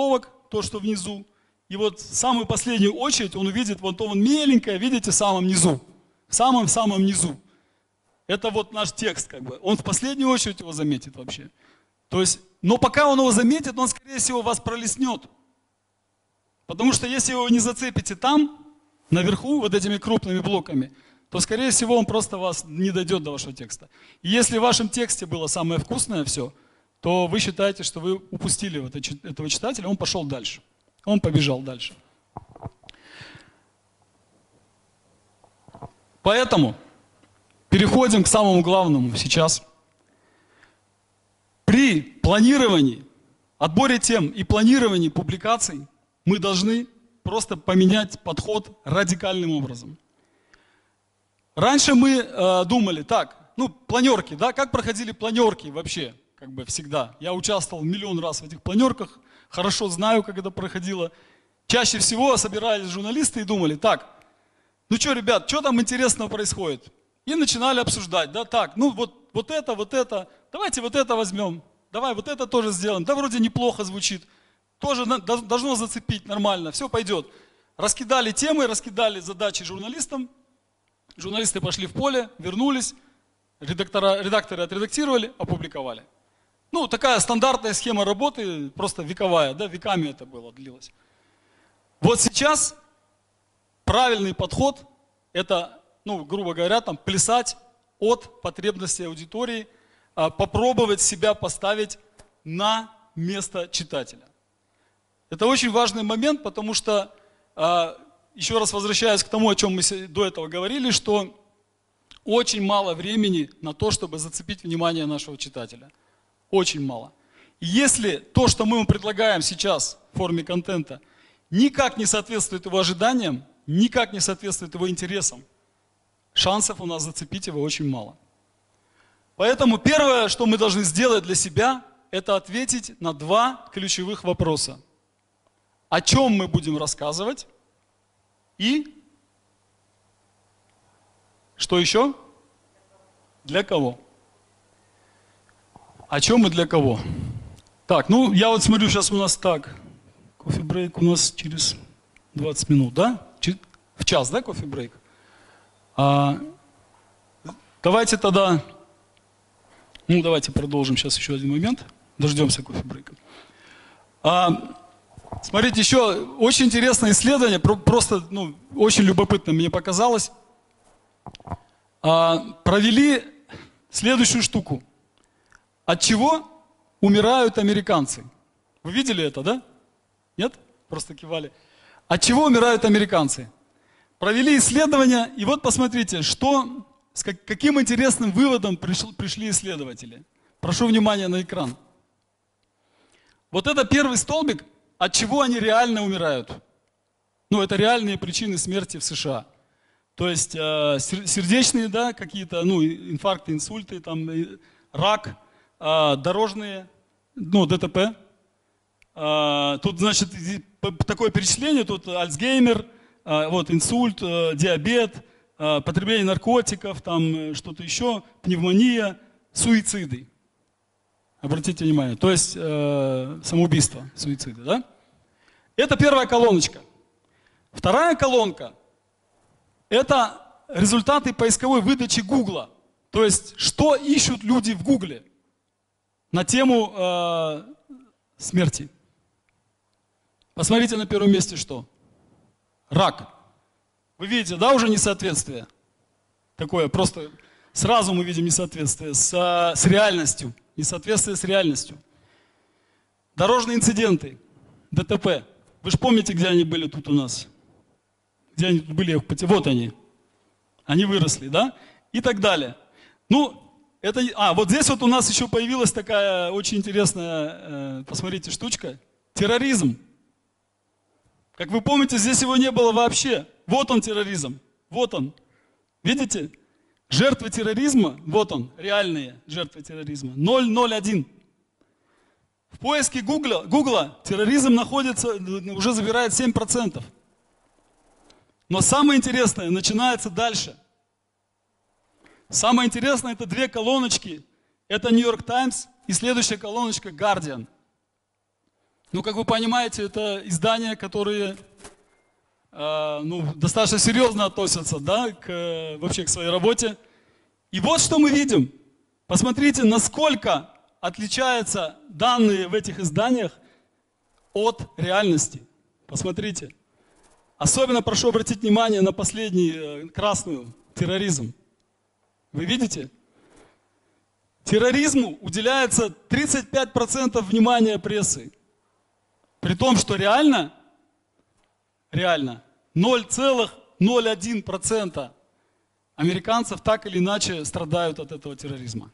то, что внизу, и вот самую последнюю очередь он увидит вот то вон меленькое, видите, в самом низу, в самом-самом низу. Это вот наш текст, как бы. Он в последнюю очередь его заметит вообще. То есть, но пока он его заметит, он, скорее всего, вас пролеснет. Потому что если вы его не зацепите там, наверху, вот этими крупными блоками, то, скорее всего, он просто вас не дойдет до вашего текста. И если в вашем тексте было самое вкусное все, то вы считаете, что вы упустили вот этого читателя, он пошел дальше. Он побежал дальше. Поэтому переходим к самому главному сейчас. При планировании, отборе тем и планировании публикаций мы должны просто поменять подход радикальным образом. Раньше мы думали, так, ну, планерки, да, как проходили планерки вообще, как бы всегда. Я участвовал миллион раз в этих планерках, хорошо знаю, как это проходило. Чаще всего собирались журналисты и думали, так, ну что, ребят, что там интересного происходит? И начинали обсуждать, да, так, ну вот это, давайте вот это возьмем, давай вот это тоже сделаем, да вроде неплохо звучит, тоже должно зацепить нормально, все пойдет. Раскидали темы, раскидали задачи журналистам, журналисты пошли в поле, вернулись, редакторы отредактировали, опубликовали. Ну, такая стандартная схема работы, просто вековая, да, веками это было, длилось. Вот сейчас правильный подход – это, ну, грубо говоря, там, плясать от потребностей аудитории, попробовать себя поставить на место читателя. Это очень важный момент, потому что, еще раз возвращаясь к тому, о чем мы до этого говорили, что очень мало времени на то, чтобы зацепить внимание нашего читателя. Очень мало. И если то, что мы ему предлагаем сейчас в форме контента, никак не соответствует его ожиданиям, никак не соответствует его интересам, шансов у нас зацепить его очень мало. Поэтому первое, что мы должны сделать для себя, это ответить на два ключевых вопроса. О чем мы будем рассказывать и что еще? Для кого? О чем и для кого? Так, ну я вот смотрю, сейчас у нас так, кофе-брейк у нас через 20 минут, да? В час, да, кофе-брейк? Давайте тогда, ну давайте продолжим сейчас еще один момент, дождемся кофе-брейка. Смотрите, еще очень интересное исследование, просто ну, очень любопытно мне показалось. Провели следующую штуку. От чего умирают американцы? Вы видели это, да? Нет? Просто кивали. От чего умирают американцы? Провели исследование, и вот посмотрите, с каким интересным выводом пришли исследователи. Прошу внимания на экран. Вот это первый столбик, от чего они реально умирают. Ну, это реальные причины смерти в США. То есть сердечные, да, какие-то, ну, инфаркты, инсульты, там, рак, дорожные, ну, ДТП. Тут, значит, такое перечисление, тут Альцгеймер, вот, инсульт, диабет, потребление наркотиков, там, что-то еще, пневмония, суициды. Обратите внимание, то есть самоубийство, суициды, да? Это первая колоночка. Вторая колонка – это результаты поисковой выдачи Гугла. То есть, что ищут люди в Гугле на тему смерти. Посмотрите на первом месте что? Рак. Вы видите, да, уже несоответствие? Такое, просто сразу мы видим несоответствие с реальностью. Несоответствие с реальностью. Дорожные инциденты, ДТП. Вы же помните, где они были тут у нас? Где они тут были? Вот они. Они выросли, да? И так далее. Ну, это... вот здесь вот у нас еще появилась такая очень интересная, посмотрите, штучка. Терроризм. Как вы помните, здесь его не было вообще. Вот он терроризм. Вот он. Видите? Жертвы терроризма, вот он, реальные жертвы терроризма. 001. В поиске Гугла терроризм находится, уже забирает 7%. Но самое интересное начинается дальше. Самое интересное это две колоночки. Это New York Times и следующая колоночка Guardian. Ну, как вы понимаете, это издания, которые достаточно серьезно относятся, да, вообще к своей работе. И вот что мы видим. Посмотрите, насколько отличаются данные в этих изданиях от реальности. Посмотрите. Особенно прошу обратить внимание на последнюю красную, терроризм. Вы видите? Терроризму уделяется 35% внимания прессы. При том, что реально 0,01% американцев так или иначе страдают от этого терроризма.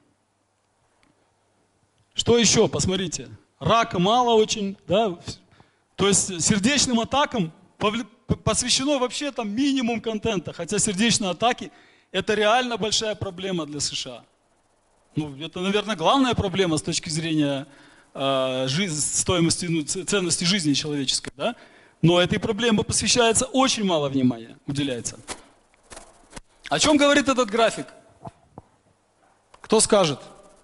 Что еще? Посмотрите. Рака мало очень, да? То есть сердечным атакам посвящено вообще там минимум контента, хотя сердечные атаки это реально большая проблема для США. Ну, это, наверное, главная проблема с точки зрения стоимости, ценности жизни человеческой, да? Но этой проблеме посвящается очень мало внимания, уделяется. О чем говорит этот график? Кто скажет?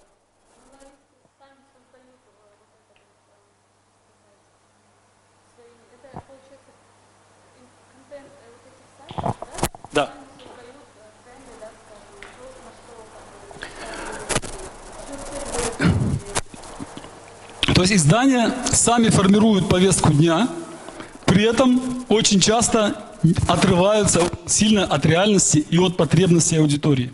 Да. То есть издания сами формируют повестку дня, при этом очень часто отрываются сильно от реальности и от потребностей аудитории.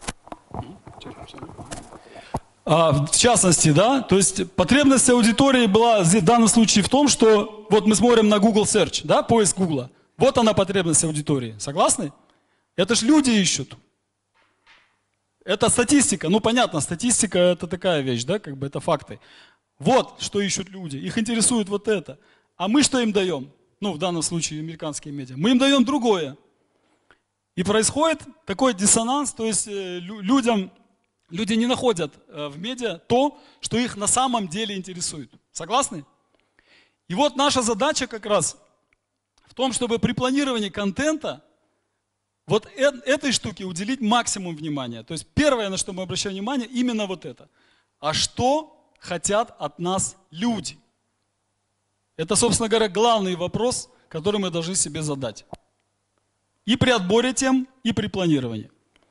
В частности, да, то есть потребность аудитории была в данном случае в том, что вот мы смотрим на Google Search, да, поиск Google. Вот она потребность аудитории. Согласны? Это ж люди ищут. Это статистика. Ну, понятно, статистика это такая вещь, да, как бы это факты. Вот что ищут люди. Их интересует вот это. А мы что им даем? Ну, в данном случае американские медиа. Мы им даем другое. И происходит такой диссонанс, то есть люди не находят в медиа то, что их на самом деле интересует. Согласны? И вот наша задача как раз в том, чтобы при планировании контента вот этой штуке уделить максимум внимания. То есть первое, на что мы обращаем внимание, именно вот это. А что хотят от нас люди? Это, собственно говоря, главный вопрос, который мы должны себе задать. И при отборе тем, и при планировании.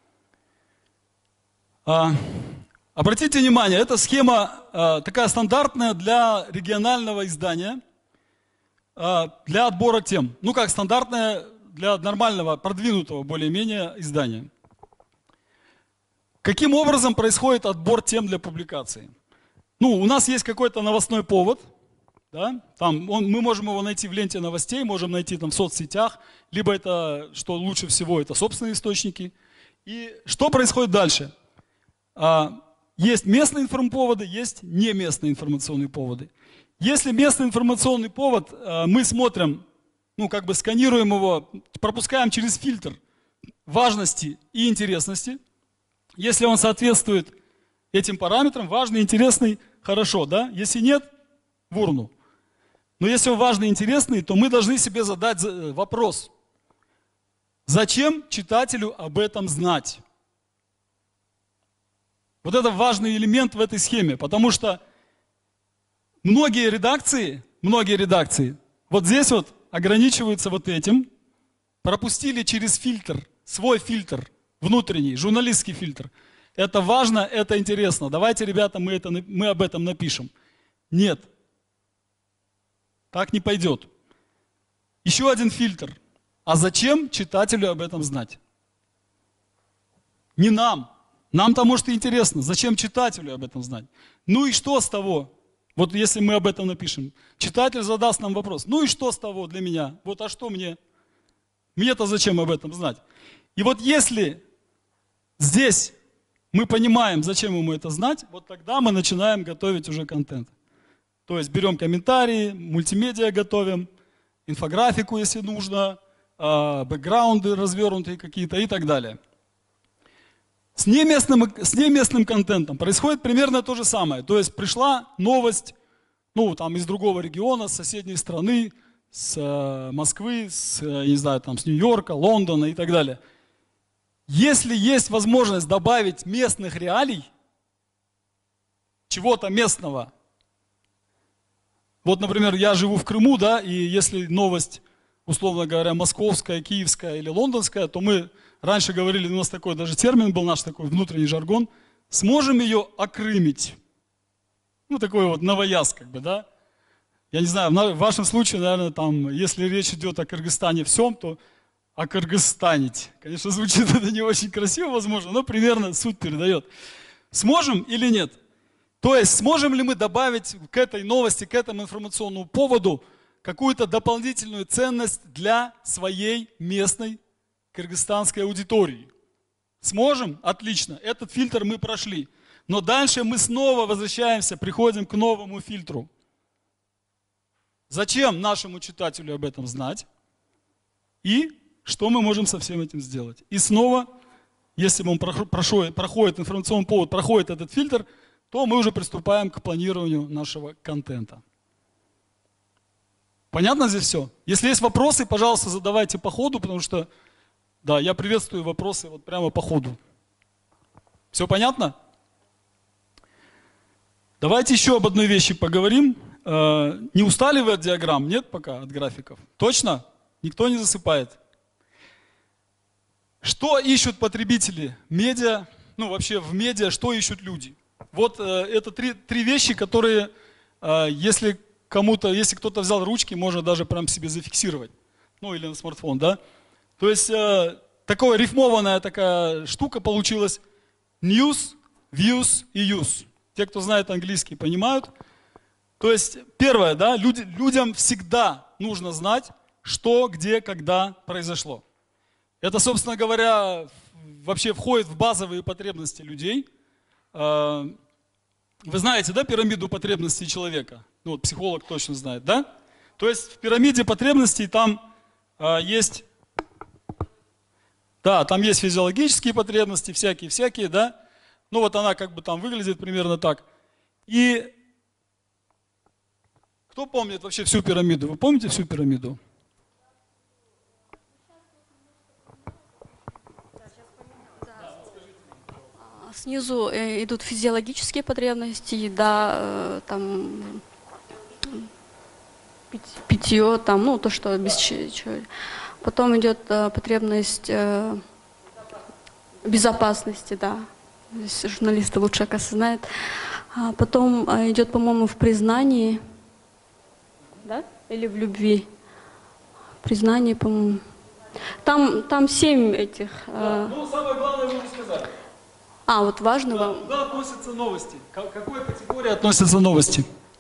Обратите внимание, эта схема такая стандартная для регионального издания, для отбора тем. Ну как стандартная для нормального, продвинутого более-менее издания. Каким образом происходит отбор тем для публикации? Ну, у нас есть какой-то новостной повод, да? Мы можем его найти в ленте новостей, можем найти там в соцсетях, либо это, что лучше всего, это собственные источники. И что происходит дальше? Есть местные информповоды, есть не местные информационные поводы. Если местный информационный повод, мы смотрим, ну как бы сканируем его, пропускаем через фильтр важности и интересности. Если он соответствует этим параметрам, важный, интересный, хорошо, да? Если нет, в урну. Но если он важный и интересный, то мы должны себе задать вопрос. Зачем читателю об этом знать? Вот это важный элемент в этой схеме, потому что многие редакции, вот здесь вот ограничиваются вот этим, пропустили через фильтр, свой фильтр, внутренний, журналистский фильтр. Это важно, это интересно. Давайте, ребята, мы об этом напишем. Нет. Так не пойдет. Еще один фильтр. А зачем читателю об этом знать? Не нам. Нам-то, может, и интересно. Зачем читателю об этом знать? Ну и что с того? Вот если мы об этом напишем. Читатель задаст нам вопрос. Ну и что с того для меня? Вот а что мне? Мне-то зачем об этом знать? И вот если здесь мы понимаем, зачем ему это знать, вот тогда мы начинаем готовить уже контент. То есть берем комментарии, мультимедиа готовим, инфографику, если нужно, бэкграунды развернутые какие-то и так далее. С неместным контентом происходит примерно то же самое. То есть пришла новость, ну, там, из другого региона, с соседней страны, с Москвы, не знаю, там, с Нью-Йорка, Лондона и так далее. Если есть возможность добавить местных реалий, чего-то местного, Вот, например, я живу в Крыму, да, и если новость, условно говоря, московская, киевская или лондонская, то мы раньше говорили, у нас такой даже термин был наш такой внутренний жаргон, сможем ее окрымить. Ну, такой вот новояз, как бы, да. Я не знаю, в вашем случае, наверное, там, если речь идет о Кыргызстане всем, то о Кыргызстанить. Конечно, звучит это не очень красиво, возможно, но примерно суть передает. Сможем или нет? То есть сможем ли мы добавить к этой новости, к этому информационному поводу какую-то дополнительную ценность для своей местной кыргызстанской аудитории? Сможем? Отлично. Этот фильтр мы прошли. Но дальше мы снова возвращаемся, приходим к новому фильтру. Зачем нашему читателю об этом знать? И что мы можем со всем этим сделать? И снова, если он проходит информационный повод, проходит этот фильтр, то мы уже приступаем к планированию нашего контента. Понятно здесь все? Если есть вопросы, пожалуйста, задавайте по ходу, потому что, да, я приветствую вопросы вот прямо по ходу. Все понятно? Давайте еще об одной вещи поговорим. Не устали вы от диаграмм? Нет пока, от графиков? Точно? Никто не засыпает? Что ищут потребители медиа, ну вообще в медиа, что ищут люди? Вот это три вещи, которые, если кто-то взял ручки, можно даже прям себе зафиксировать. Ну или на смартфон, да? То есть такая рифмованная такая штука получилась. News, views и use. Те, кто знает английский, понимают. То есть первое, да, людям всегда нужно знать, что, где, когда произошло. Это, собственно говоря, вообще входит в базовые потребности людей. Вы знаете, да, пирамиду потребностей человека? Ну, вот психолог точно знает, да? То есть в пирамиде потребностей там есть, да, там есть физиологические потребности, всякие, да? Ну вот она как бы там выглядит примерно так. И кто помнит вообще всю пирамиду? Вы помните всю пирамиду? Снизу идут физиологические потребности, да, там питье, там, ну, то, что без чего. Потом идет потребность безопасности, да. Здесь журналисты лучше, оказывается, знают. А потом идет, по-моему, в признании, да, или в любви. Признание, по-моему. Там 7 этих. Ну, самое главное вы уже сказали. Вот важно вам. Куда относятся новости? К какой категории относятся новости?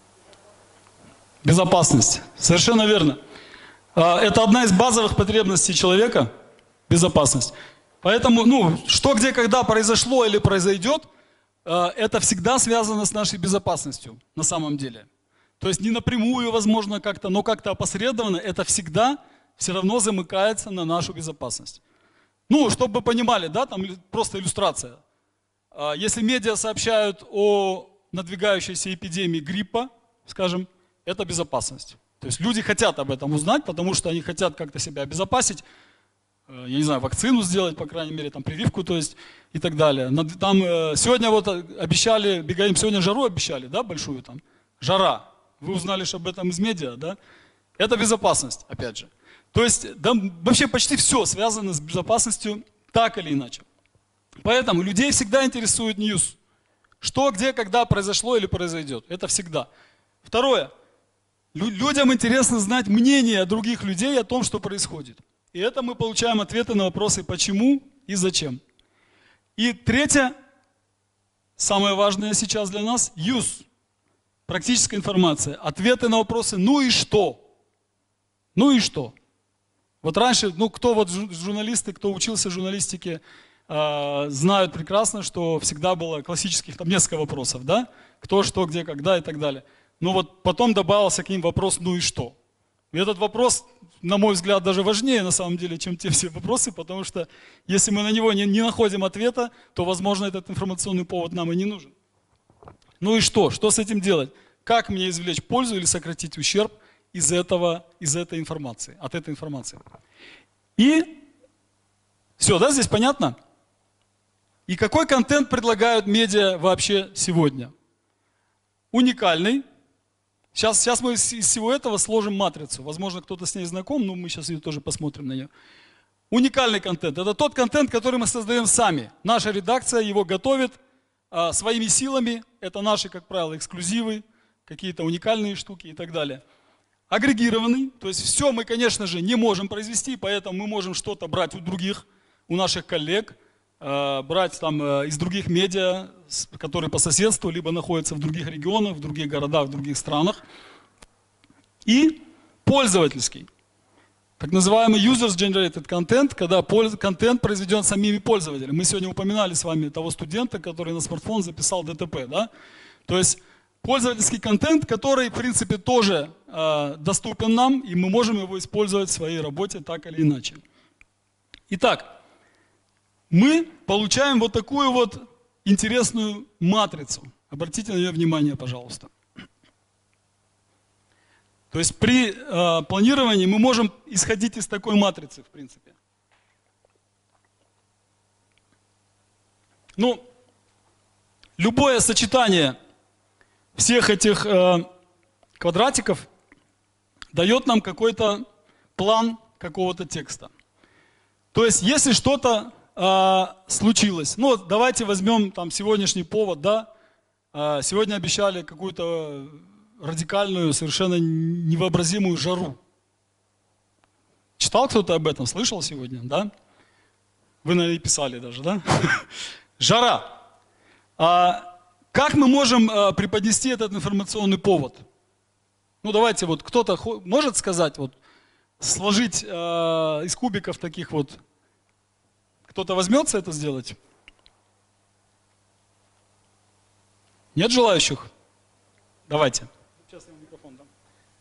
Безопасность. Совершенно верно. Это одна из базовых потребностей человека. Безопасность. Поэтому, ну, что, где, когда произошло или произойдет, это всегда связано с нашей безопасностью на самом деле. То есть не напрямую, возможно, как-то, но как-то опосредованно, это всегда все равно замыкается на нашу безопасность. Ну, чтобы вы понимали, да, там просто иллюстрация. Если медиа сообщают о надвигающейся эпидемии гриппа, скажем, это безопасность. То есть люди хотят об этом узнать, потому что они хотят как-то себя обезопасить, я не знаю, вакцину сделать, по крайней мере, там прививку, то есть и так далее. Там сегодня вот обещали, бегаем, сегодня жару обещали, да, большую там, жара. Вы узнали об этом из медиа, да? Это безопасность, опять же. То есть да, вообще почти все связано с безопасностью так или иначе. Поэтому людей всегда интересует ньюс. Что, где, когда произошло или произойдет. Это всегда. Второе. Людям интересно знать мнение других людей о том, что происходит. И это мы получаем ответы на вопросы почему и зачем. И третье, самое важное сейчас для нас, use. Практическая информация. Ответы на вопросы ну и что? Ну и что? Вот раньше, ну кто вот журналисты, кто учился журналистике, знают прекрасно, что всегда было классических, там несколько вопросов, да? Кто, что, где, когда и так далее. Но вот потом добавился к ним вопрос «ну и что?». И этот вопрос, на мой взгляд, даже важнее на самом деле, чем те все вопросы, потому что если мы на него не находим ответа, то, возможно, этот информационный повод нам и не нужен. Ну и что? Что с этим делать? Как мне извлечь пользу или сократить ущерб из этой информации, от этой информации? И все, да, здесь понятно? И какой контент предлагают медиа вообще сегодня? Уникальный, Сейчас мы из всего этого сложим матрицу. Возможно, кто-то с ней знаком, но мы сейчас ее тоже посмотрим на нее. Уникальный контент – это тот контент, который мы создаем сами. Наша редакция его готовит своими силами. Это наши, как правило, эксклюзивы, какие-то уникальные штуки и так далее. Агрегированный, то есть все мы, конечно же, не можем произвести, поэтому мы можем что-то брать у других, у наших коллег, брать там из других медиа, которые по соседству, либо находятся в других регионах, в других городах, в других странах. И пользовательский. Так называемый users-generated content, когда контент произведен самими пользователями. Мы сегодня упоминали с вами того студента, который на смартфон записал ДТП. Да? То есть пользовательский контент, который, в принципе, тоже доступен нам, и мы можем его использовать в своей работе так или иначе. Итак, мы получаем вот такую вот интересную матрицу. Обратите на нее внимание, пожалуйста. То есть при планировании мы можем исходить из такой матрицы, в принципе. Ну, любое сочетание всех этих квадратиков дает нам какой-то план какого-то текста. То есть, если что-то случилось, ну вот давайте возьмем там сегодняшний повод, да, сегодня обещали какую-то радикальную, совершенно невообразимую жару. Читал кто-то об этом, слышал сегодня, да? Вы, наверное, и писали даже, да? Жара. Как мы можем преподнести этот информационный повод? Ну давайте вот кто-то может сказать, вот сложить из кубиков таких вот, кто-то возьмется это сделать? Нет желающих? Давайте. Сейчас я вам микрофон дам.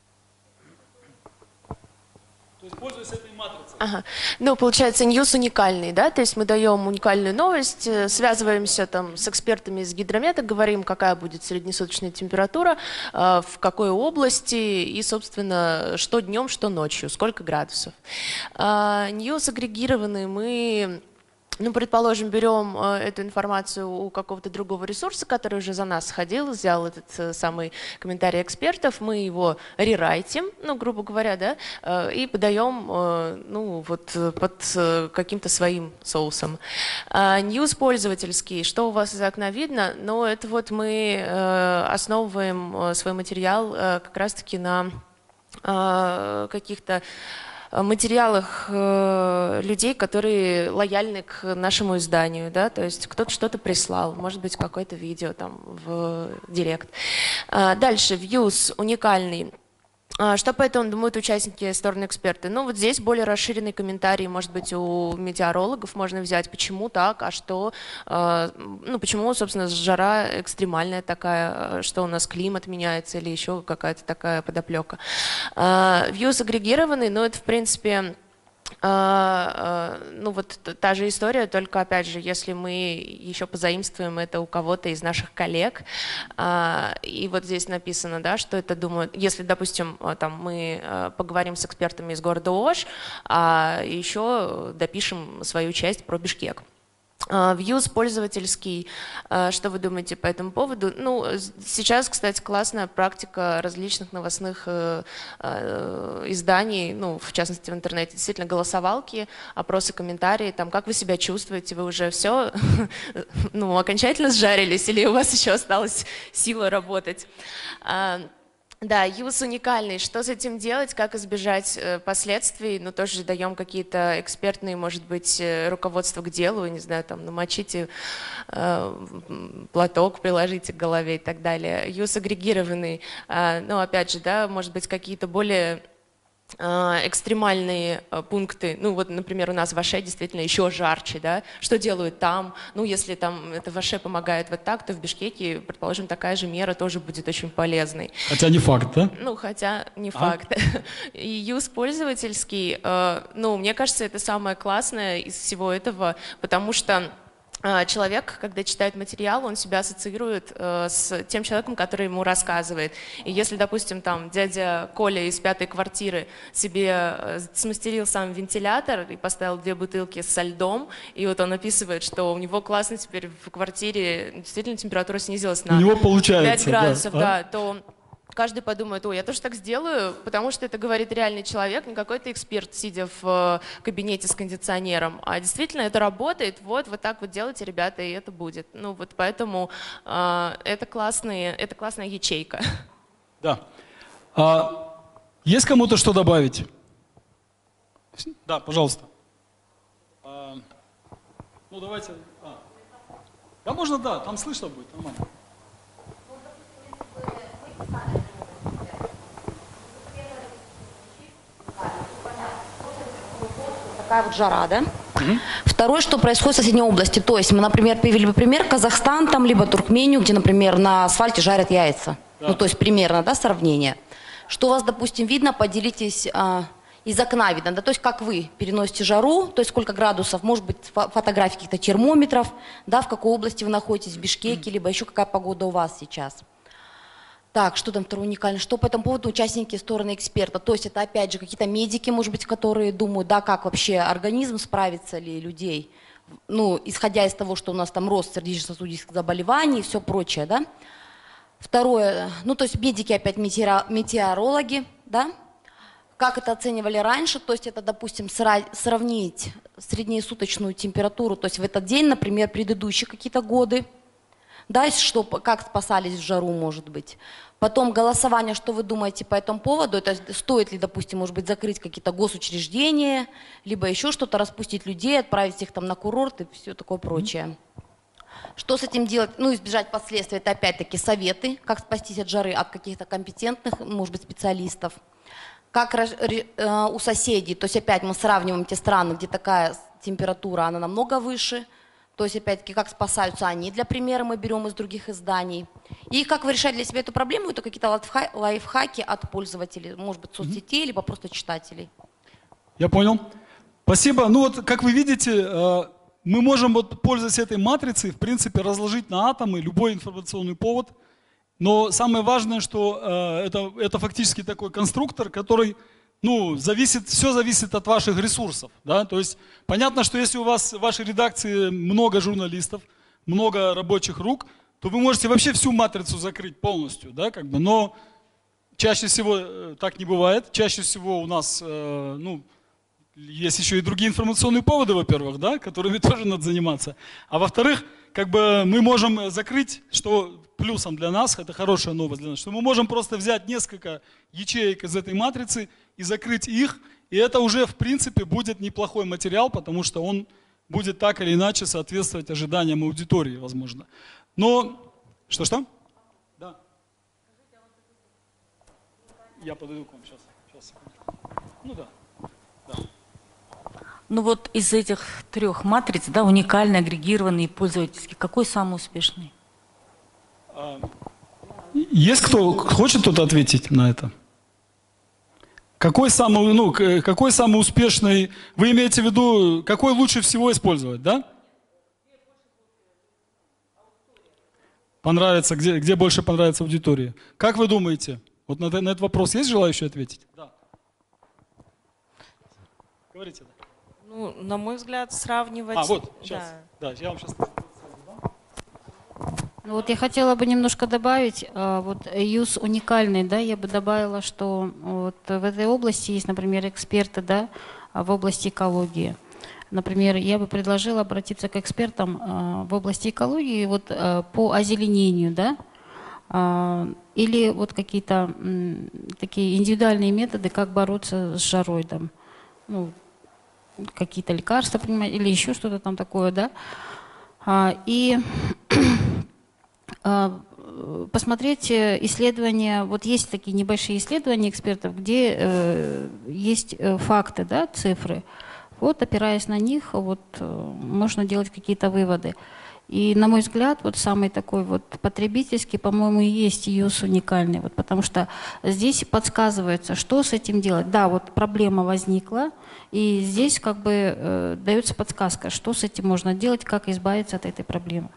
То есть пользуясь этой матрицей. Ага. Ну, получается, ньюс уникальный, да, то есть мы даем уникальную новость, связываемся там с экспертами из гидромета, говорим, какая будет среднесуточная температура, в какой области и, собственно, что днем, что ночью, сколько градусов. Ньюс агрегированный мы... Ну, предположим, берем эту информацию у какого-то другого ресурса, который уже за нас сходил, взял этот самый комментарий экспертов, мы его рерайтим, ну, грубо говоря, да, и подаем, ну, вот под каким-то своим соусом. Ньюс пользовательский, что у вас из окна видно? Ну, это вот мы основываем свой материал как раз-таки на каких-то материалах людей, которые лояльны к нашему изданию, да, то есть кто-то что-то прислал, может быть, какое-то видео там в директ. Дальше, views уникальный. Что по этому думают участники стороны-эксперты? Ну, вот здесь более расширенный комментарий, может быть, у метеорологов можно взять, почему так, а что, ну, почему, собственно, жара экстремальная такая, что у нас климат меняется или еще какая-то такая подоплека. Views агрегированный, но это, в принципе... Ну вот та же история, только опять же, если мы еще позаимствуем это у кого-то из наших коллег, и вот здесь написано, да, что это думают, если, допустим, там мы поговорим с экспертами из города Ош, а еще допишем свою часть про Бишкек. Views пользовательский, что вы думаете по этому поводу? Ну, сейчас, кстати, классная практика различных новостных изданий, ну, в частности, в интернете, действительно, голосовалки, опросы, комментарии, там, как вы себя чувствуете, вы уже все, ну, окончательно сжарились или у вас еще осталась сила работать? Да, use уникальный. Что с этим делать, как избежать последствий? Ну, тоже даем какие-то экспертные, может быть, руководства к делу, не знаю, там, намочите платок, приложите к голове и так далее. Use агрегированный. Ну, опять же, да, может быть, какие-то более экстремальные пункты, ну вот, например, у нас в Аше действительно еще жарче, да, что делают там, ну если там это в Аше помогает вот так, то в Бишкеке, предположим, такая же мера тоже будет очень полезной. Хотя не факт, да? Ну, хотя не факт. И юз пользовательский, ну, мне кажется, это самое классное из всего этого, потому что человек, когда читает материал, он себя ассоциирует с тем человеком, который ему рассказывает. И если, допустим, там дядя Коля из 5-й квартиры себе смастерил сам вентилятор и поставил 2 бутылки со льдом, и вот он описывает, что у него классно теперь в квартире, действительно температура снизилась на 5 градусов, да, то каждый подумает: ой, я тоже так сделаю, потому что это говорит реальный человек, не какой-то эксперт, сидя в кабинете с кондиционером. А действительно это работает, вот так вот делайте, ребята, и это будет. Ну вот поэтому это классная ячейка. Да. Есть кому-то что добавить? Да, пожалуйста. Ну давайте. Да, можно, да, там слышно будет, нормально. Такая вот жара, да? Второе, что происходит в соседней области. То есть мы, например, привели бы пример Казахстан, там, либо Туркмению, где, например, на асфальте жарят яйца. Да. Ну, то есть примерно, да, сравнение. Что у вас, допустим, видно, поделитесь, из окна видно, да, то есть как вы переносите жару, то есть сколько градусов, может быть, фотографии каких-то термометров, да, в какой области вы находитесь, в Бишкеке, либо еще какая погода у вас сейчас. Так, что там второе уникальное? Что по этому поводу участники стороны эксперта? То есть это опять же какие-то медики, может быть, которые думают, да, как вообще организм, справится ли людей, ну, исходя из того, что у нас там рост сердечно-сосудистых заболеваний и все прочее, да. Второе, ну, то есть медики опять метеорологи, да. Как это оценивали раньше, то есть это, допустим, сравнить среднесуточную температуру, то есть в этот день, например, предыдущие какие-то годы, да, как спасались в жару, может быть. Потом голосование, что вы думаете по этому поводу, это стоит ли, допустим, может быть, закрыть какие-то госучреждения, либо еще что-то, распустить людей, отправить их там на курорт и все такое прочее. Что с этим делать? Ну, избежать последствий, это опять-таки советы, как спастись от жары, от каких-то компетентных, может быть, специалистов. Как у соседей, то есть опять мы сравниваем те страны, где такая температура, она намного выше, то есть опять-таки как спасаются они, для примера мы берем из других изданий. И как вы решаете для себя эту проблему, это какие-то лайфхаки от пользователей, может быть, соцсетей, либо просто читателей. Я понял. Спасибо. Ну вот, как вы видите, мы можем, вот, пользуясь этой матрицей, в принципе, разложить на атомы любой информационный повод. Но самое важное, что это фактически такой конструктор, который, ну, все зависит от ваших ресурсов. Да? То есть понятно, что если у вас в вашей редакции много журналистов, много рабочих рук, то вы можете вообще всю матрицу закрыть полностью. Да, как бы. Но чаще всего так не бывает. Чаще всего у нас ну, есть еще и другие информационные поводы, во-первых, да, которыми тоже надо заниматься. А во-вторых, как бы мы можем закрыть, что плюсом для нас, это хорошая новость для нас, что мы можем просто взять несколько ячеек из этой матрицы и закрыть их, и это уже в принципе будет неплохой материал, потому что он будет так или иначе соответствовать ожиданиям аудитории, возможно. Но, что? Да. Я подойду к вам сейчас. Ну да. Ну вот из этих трех матриц, да, уникальный, агрегированный и пользовательский, какой самый успешный? Есть хочет кто-то ответить на это? Какой самый успешный, вы имеете в виду, какой лучше всего использовать, да? Понравится, где больше понравится аудитории. Как вы думаете, вот на этот вопрос есть желающие ответить? Да. Говорите, да. Ну, на мой взгляд, сравнивать... вот, сейчас. Да, я вам сейчас... Ну, вот я хотела бы немножко добавить, вот ЮС уникальный, да, я бы добавила, что вот в этой области есть, например, эксперты, да, в области экологии. Например, я бы предложила обратиться к экспертам в области экологии вот, по озеленению, да, или вот какие-то такие индивидуальные методы, как бороться с жарой, там, ну, какие-то лекарства принимать или еще что-то там такое, да. И посмотреть исследования, вот есть такие небольшие исследования экспертов, где есть факты, да, цифры. Вот, опираясь на них, вот, можно делать какие-то выводы. И, на мой взгляд, вот самый такой вот потребительский, по-моему, и есть ЮС уникальный, вот, потому что здесь подсказывается, что с этим делать. Да, вот проблема возникла, и здесь как бы дается подсказка, что с этим можно делать, как избавиться от этой проблемы.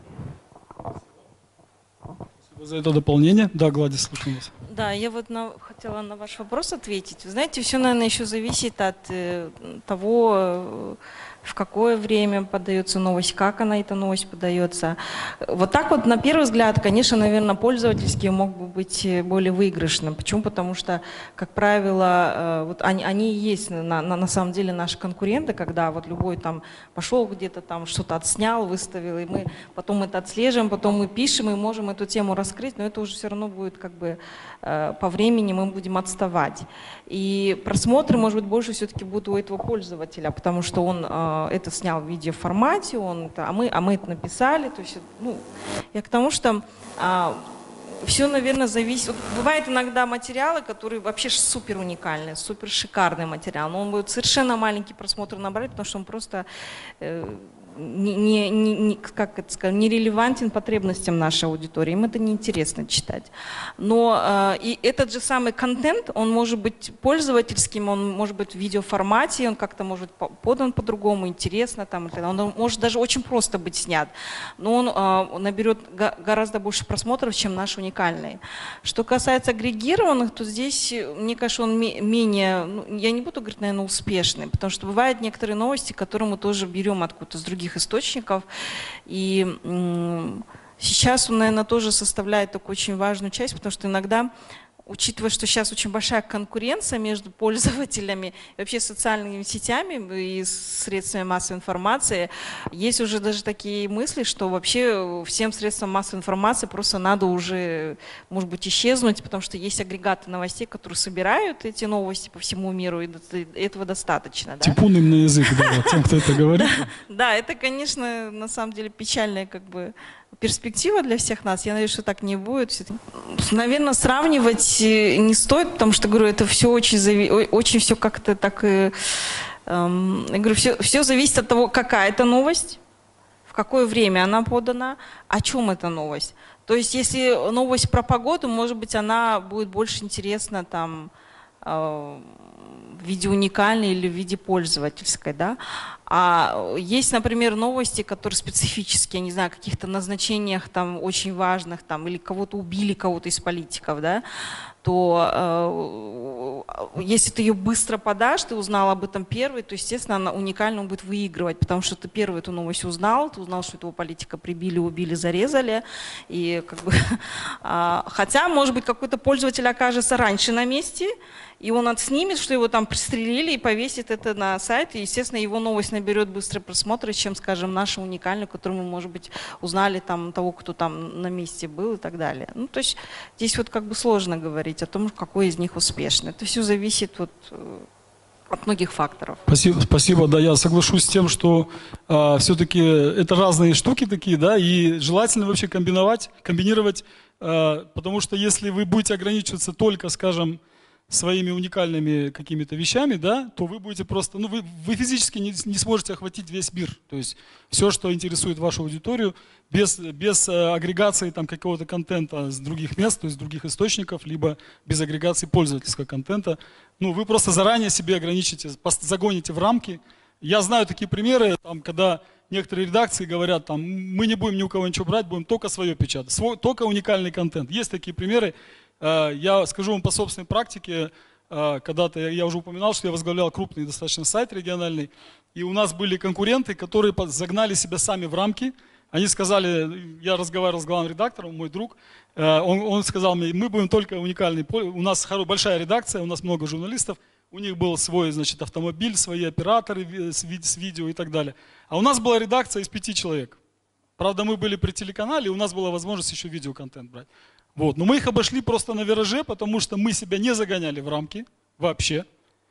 Спасибо за это дополнение. Да, Гладис, слушаю вас. Да, я вот хотела на ваш вопрос ответить. Вы знаете, все, наверное, еще зависит от того, в какое время подается новость, как она, эта новость подается. Вот так вот, на первый взгляд, конечно, наверное, пользовательский мог бы быть более выигрышным. Почему? Потому что, как правило, вот они и есть на самом деле наши конкуренты, когда вот любой там пошел где-то там что-то отснял, выставил, и мы потом это отслеживаем, потом мы пишем и можем эту тему раскрыть, но это уже все равно будет как бы по времени мы будем отставать. И просмотры, может быть, больше все-таки будут у этого пользователя, потому что он это снял в видеоформате, а мы это написали. То есть, ну, я к тому, что все, наверное, зависит. Вот бывают иногда материалы, которые вообще супер уникальные, супер шикарный материал, но он будет совершенно маленький просмотр набрать, потому что он просто как это сказать, нерелевантен потребностям нашей аудитории, им это неинтересно читать. Но и этот же самый контент, он может быть пользовательским, он может быть в видеоформате, он как-то может быть подан по-другому, интересно, там, он может даже очень просто быть снят, но он наберет гораздо больше просмотров, чем наш уникальный. Что касается агрегированных, то здесь, мне кажется, он менее, ну, я не буду говорить, наверное, успешный, потому что бывают некоторые новости, которые мы тоже берем откуда-то с других источников. И сейчас он, наверное, тоже составляет такую очень важную часть, потому что иногда, учитывая, что сейчас очень большая конкуренция между пользователями, и вообще социальными сетями и средствами массовой информации, есть уже даже такие мысли, что вообще всем средствам массовой информации просто надо уже, может быть, исчезнуть, потому что есть агрегаты новостей, которые собирают эти новости по всему миру, и этого достаточно. Да? Типун им на язык, да, тем, кто это говорит. Да, это, конечно, на самом деле печальная как бы перспектива для всех нас. Я надеюсь, что так не будет. Наверное, сравнивать не стоит, потому что, говорю, это все очень все как-то так... я говорю, все зависит от того, какая это новость, в какое время она подана, о чем эта новость. То есть, если новость про погоду, может быть, она будет больше интересна там в виде уникальной или в виде пользовательской, да. А есть, например, новости, которые специфические, я не знаю, о каких-то назначениях там очень важных, там, или кого-то убили, кого-то из политиков, да, то если ты ее быстро подашь, ты узнал об этом первый, то, естественно, она уникально будет выигрывать, потому что ты первый эту новость узнал, ты узнал, что этого политика прибили, убили, зарезали, и как бы, хотя, может быть, какой-то пользователь окажется раньше на месте, и он отснимет, что его там пристрелили, и повесит это на сайт, и, естественно, его новость наберет быстрый просмотр, чем, скажем, наша уникальная, которую мы, может быть, узнали там того, кто там на месте был и так далее. Ну, то есть здесь вот как бы сложно говорить о том, какой из них успешный. Это все зависит вот от многих факторов. Спасибо, да, я соглашусь с тем, что все-таки это разные штуки такие, да, и желательно вообще комбинировать, потому что если вы будете ограничиваться только, скажем, своими уникальными какими-то вещами, да, то вы будете просто, ну, вы физически не сможете охватить весь мир. То есть все, что интересует вашу аудиторию, без агрегации там какого-то контента с других мест, то есть с других источников, либо без агрегации пользовательского контента, ну, вы просто заранее себе ограничите, загоните в рамки. Я знаю такие примеры, там, когда некоторые редакции говорят, там, мы не будем ни у кого ничего брать, будем только свое печатать, только уникальный контент. Есть такие примеры. Я скажу вам по собственной практике, когда-то я уже упоминал, что я возглавлял крупный достаточно сайт региональный, и у нас были конкуренты, которые загнали себя сами в рамки. Они сказали, я разговаривал с главным редактором, мой друг, он сказал мне, мы будем только уникальный, у нас большая редакция, у нас много журналистов, у них был свой, значит, автомобиль, свои операторы с видео и так далее. А у нас была редакция из 5 человек. Правда, мы были при телеканале, и у нас была возможность еще видеоконтент брать. Вот. Но мы их обошли просто на вираже, потому что мы себя не загоняли в рамки вообще.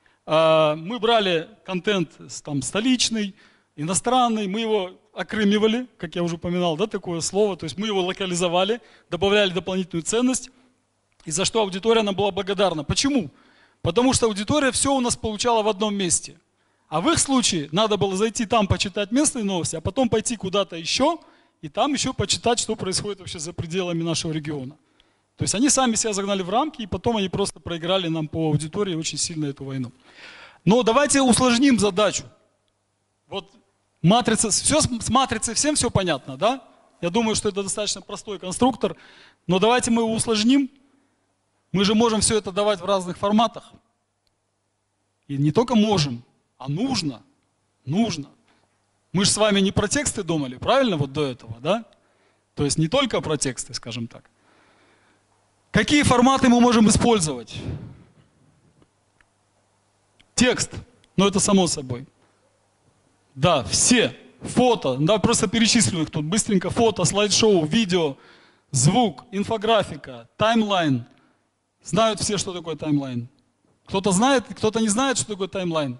Мы брали контент там, столичный, иностранный, мы его окрымивали, как я уже упоминал, да, такое слово, то есть мы его локализовали, добавляли дополнительную ценность, и за что аудитория нам была благодарна. Почему? Потому что аудитория все у нас получала в одном месте. А в их случае надо было зайти там почитать местные новости, а потом пойти куда-то еще, и там еще почитать, что происходит вообще за пределами нашего региона. То есть они сами себя загнали в рамки, и потом они просто проиграли нам по аудитории очень сильно эту войну. Но давайте усложним задачу. Вот матрица, все с матрицей всем все понятно, да? Я думаю, что это достаточно простой конструктор, но давайте мы его усложним. Мы же можем все это давать в разных форматах. И не только можем, а нужно. Мы же с вами не про тексты думали, правильно, вот до этого, да? То есть не только про тексты, скажем так. Какие форматы мы можем использовать? Текст, ну это само собой. Да, все. Фото, да, просто перечислю их тут быстренько. Фото, слайд-шоу, видео, звук, инфографика, таймлайн. Знают все, что такое таймлайн? Кто-то знает, кто-то не знает, что такое таймлайн?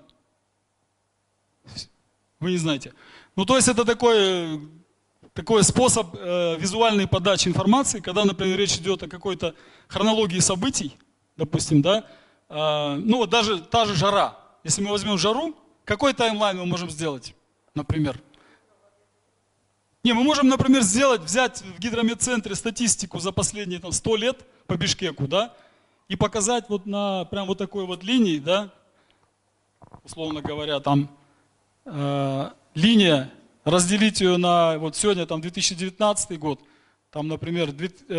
Вы не знаете. Ну, то есть это такой способ визуальной подачи информации, когда, например, речь идет о какой-то хронологии событий, допустим, да, ну, вот даже та же жара. Если мы возьмем жару, какой таймлайн мы можем сделать, например? Не, мы можем, например, взять в гидрометцентре статистику за последние 100 лет по Бишкеку, да, и показать вот на прям вот такой вот линии, да, условно говоря, там линия, разделить ее на, вот сегодня там 2019 год, там, например,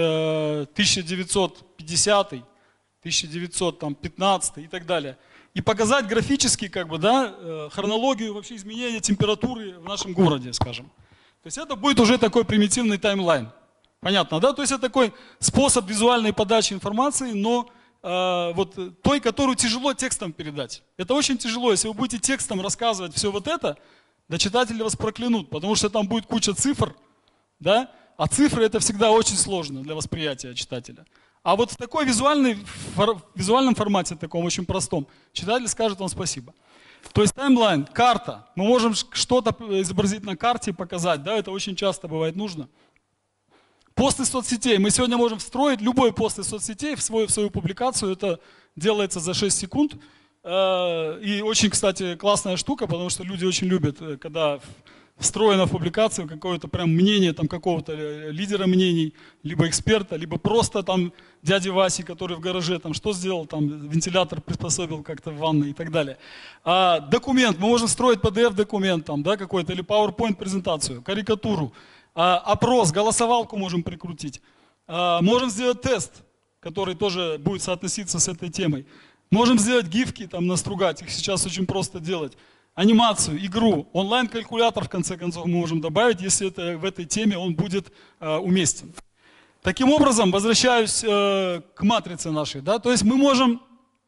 1950, 1915 и так далее. И показать графически, как бы, да, хронологию вообще изменения температуры в нашем городе, скажем. То есть это будет уже такой примитивный таймлайн. Понятно, да? То есть это такой способ визуальной подачи информации, но вот той, которую тяжело текстом передать. Это очень тяжело. Если вы будете текстом рассказывать все вот это, да читатели вас проклянут, потому что там будет куча цифр, да? А цифры это всегда очень сложно для восприятия читателя. А вот в такой визуальном формате, таком очень простом, читатель скажет вам спасибо. То есть таймлайн, карта. Мы можем что-то изобразить на карте и показать, да, это очень часто бывает нужно. Посты соцсетей. Мы сегодня можем встроить любой пост из соцсетей в свою публикацию. Это делается за 6 секунд. И очень, кстати, классная штука, потому что люди очень любят, когда встроено в публикацию какое-то прям мнение там какого-то лидера мнений, либо эксперта, либо просто там дяди Васи, который в гараже там что сделал, там вентилятор приспособил как-то в ванной и так далее. Документ, мы можем строить PDF-документ там, да, какой-то, или PowerPoint-презентацию, карикатуру, опрос, голосовалку можем прикрутить. Можем сделать тест, который тоже будет соотноситься с этой темой. Можем сделать гифки, там настругать, их сейчас очень просто делать. Анимацию, игру, онлайн-калькулятор, в конце концов, мы можем добавить, если это в этой теме он будет уместен. Таким образом, возвращаюсь к матрице нашей, да, то есть мы можем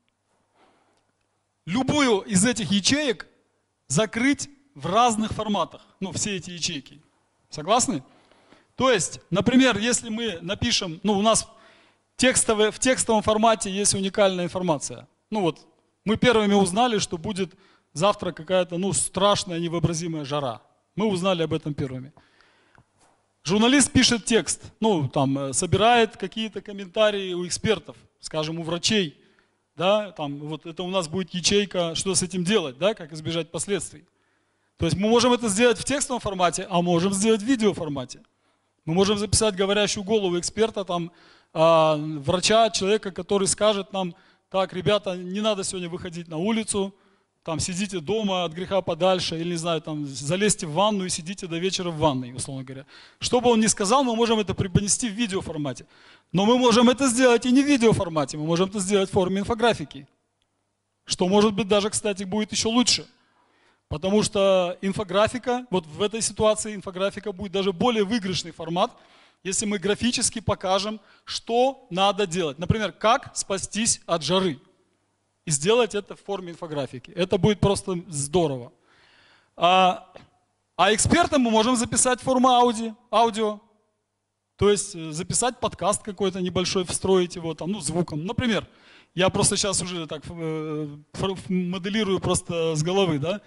любую из этих ячеек закрыть в разных форматах, ну, все эти ячейки. Согласны? То есть, например, если мы напишем, ну, у нас в текстовом формате есть уникальная информация. Ну вот, мы первыми узнали, что будет завтра какая-то, ну, страшная невообразимая жара. Мы узнали об этом первыми. Журналист пишет текст, ну, там, собирает какие-то комментарии у экспертов, скажем, у врачей, да, там, вот это у нас будет ячейка, что с этим делать, да, как избежать последствий. То есть мы можем это сделать в текстовом формате, а можем сделать в видеоформате. Мы можем записать говорящую голову эксперта, там, врача, человека, который скажет нам: так, ребята, не надо сегодня выходить на улицу, там, сидите дома от греха подальше, или, не знаю, там, залезьте в ванну и сидите до вечера в ванной, условно говоря. Что бы он ни сказал, мы можем это преподнести в видеоформате. Но мы можем это сделать и не в видеоформате, мы можем это сделать в форме инфографики. Что, может быть, даже, кстати, будет еще лучше. Потому что инфографика, вот в этой ситуации инфографика будет даже более выигрышный формат, если мы графически покажем, что надо делать. Например, как спастись от жары. И сделать это в форме инфографики. Это будет просто здорово. А экспертам мы можем записать форму аудио. То есть записать подкаст какой-то небольшой, встроить его там, ну, звуком. Например, я просто сейчас уже так моделирую просто с головы, да.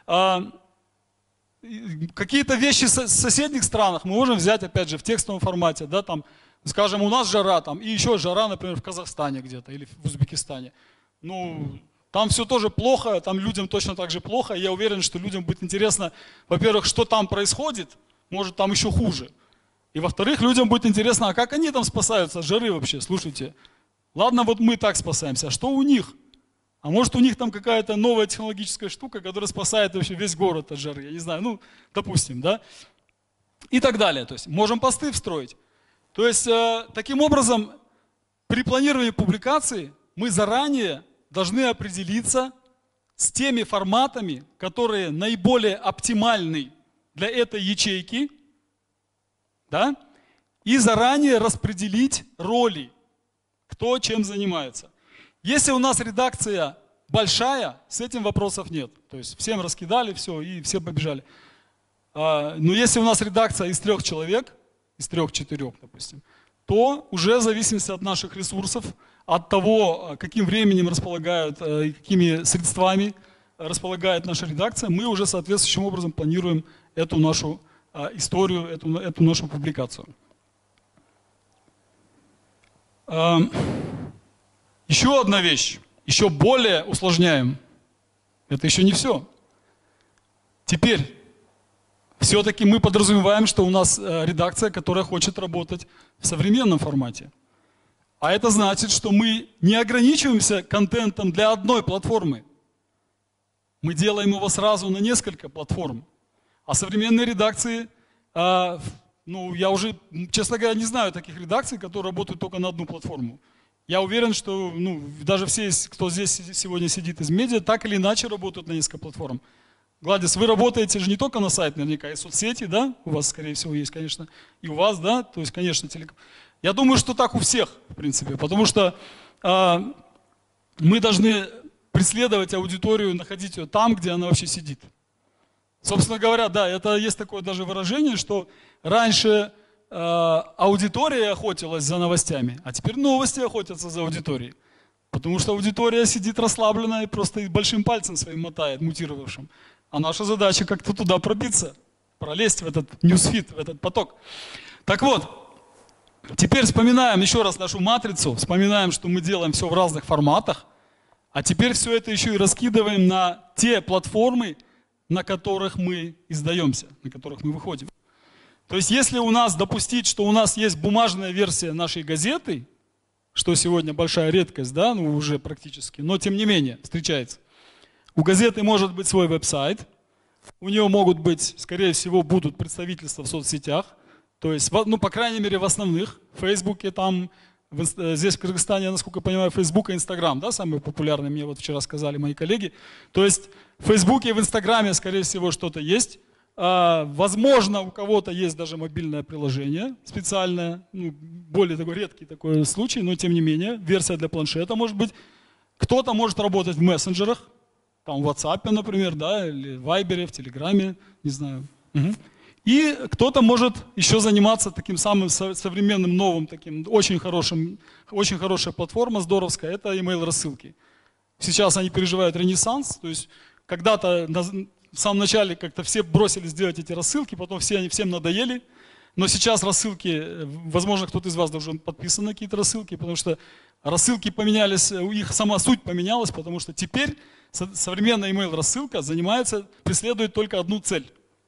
Какие-то вещи в соседних странах мы можем взять, опять же, в текстовом формате, да, там, скажем, у нас жара, там, и еще жара, например, в Казахстане где-то или в Узбекистане. Ну, там все тоже плохо, там людям точно так же плохо, и я уверен, что людям будет интересно, во-первых, что там происходит, может, там еще хуже. И, во-вторых, людям будет интересно, а как они там спасаются от жары вообще, слушайте. Ладно, вот мы так спасаемся, а что у них? А может, у них там какая-то новая технологическая штука, которая спасает вообще весь город от жары, я не знаю, ну, допустим, да? И так далее, то есть можем посты встроить. То есть, таким образом, при планировании публикации мы заранее должны определиться с теми форматами, которые наиболее оптимальны для этой ячейки, да, и заранее распределить роли, кто чем занимается. Если у нас редакция большая, с этим вопросов нет. То есть всем раскидали все и все побежали. Но если у нас редакция из 3 человек, из 3-4, допустим, то уже в зависимости от наших ресурсов, от того, каким временем располагают и какими средствами располагает наша редакция, мы уже соответствующим образом планируем эту нашу историю, эту нашу публикацию. Еще одна вещь, еще более усложняем. Это еще не все. Теперь, все-таки мы подразумеваем, что у нас редакция, которая хочет работать в современном формате. А это значит, что мы не ограничиваемся контентом для одной платформы. Мы делаем его сразу на несколько платформ. А современные редакции, ну, я уже, честно говоря, не знаю таких редакций, которые работают только на одну платформу. Я уверен, что даже все, кто здесь сегодня сидит из медиа, так или иначе работают на несколько платформ. Гладис, вы работаете же не только на сайте, наверняка, и соцсети, да? У вас, скорее всего, есть, конечно, и у вас, да? То есть, конечно, телеком. Я думаю, что так у всех, в принципе, потому что мы должны преследовать аудиторию, находить ее там, где она вообще сидит. Собственно говоря, да, это есть такое даже выражение, что раньше аудитория охотилась за новостями, а теперь новости охотятся за аудиторией. Потому что аудитория сидит расслабленно и просто большим пальцем своим мотает, мутировавшим. А наша задача как-то туда пробиться, пролезть в этот ньюсфид, в этот поток. Так вот, теперь вспоминаем еще раз нашу матрицу, вспоминаем, что мы делаем все в разных форматах, а теперь все это еще и раскидываем на те платформы, на которых мы издаемся, на которых мы выходим. То есть если у нас допустить, что у нас есть бумажная версия нашей газеты, что сегодня большая редкость, да, ну уже практически, но тем не менее встречается. У газеты может быть свой веб-сайт, у нее могут быть, скорее всего, будут представительства в соцсетях, то есть, ну, по крайней мере, в основных, в Фейсбуке, там, здесь в Кыргызстане, насколько я понимаю, Фейсбук и Инстаграм, да, самые популярные, мне вот вчера сказали мои коллеги. То есть в Фейсбуке и в Инстаграме, скорее всего, что-то есть. Возможно, у кого-то есть даже мобильное приложение специальное, ну, более такой редкий такой случай, но тем не менее, версия для планшета может быть. Кто-то может работать в мессенджерах, там в WhatsApp, например, да, или в Viber, в Телеграме, не знаю. И кто-то может еще заниматься таким самым современным, новым, таким очень хорошая платформа, здоровская, это email рассылки. Сейчас они переживают ренессанс, то есть когда-то в самом начале как-то все бросились делать эти рассылки, потом они всем надоели. Но сейчас рассылки, возможно, кто-то из вас даже подписан на какие-то рассылки, потому что рассылки поменялись, их сама суть поменялась, потому что теперь современная email рассылка преследует только одну цель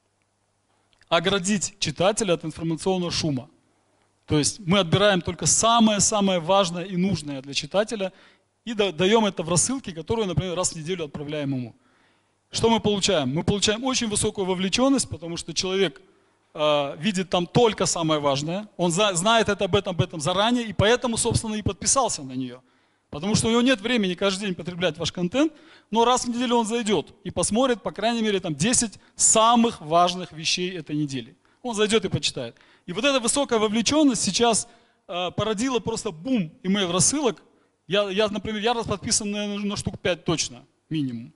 – оградить читателя от информационного шума. То есть мы отбираем только самое-самое важное и нужное для читателя и даем это в рассылке, которую, например, раз в неделю отправляем ему. Что мы получаем? Мы получаем очень высокую вовлеченность, потому что человек видит там только самое важное, он знает об этом заранее, и поэтому, собственно, и подписался на нее. Потому что у него нет времени каждый день потреблять ваш контент, но раз в неделю он зайдет и посмотрит, по крайней мере, там 10 самых важных вещей этой недели. Он зайдет и почитает. И вот эта высокая вовлеченность сейчас породила просто бум email-рассылок. Например, я подписан на штук 5 точно, минимум.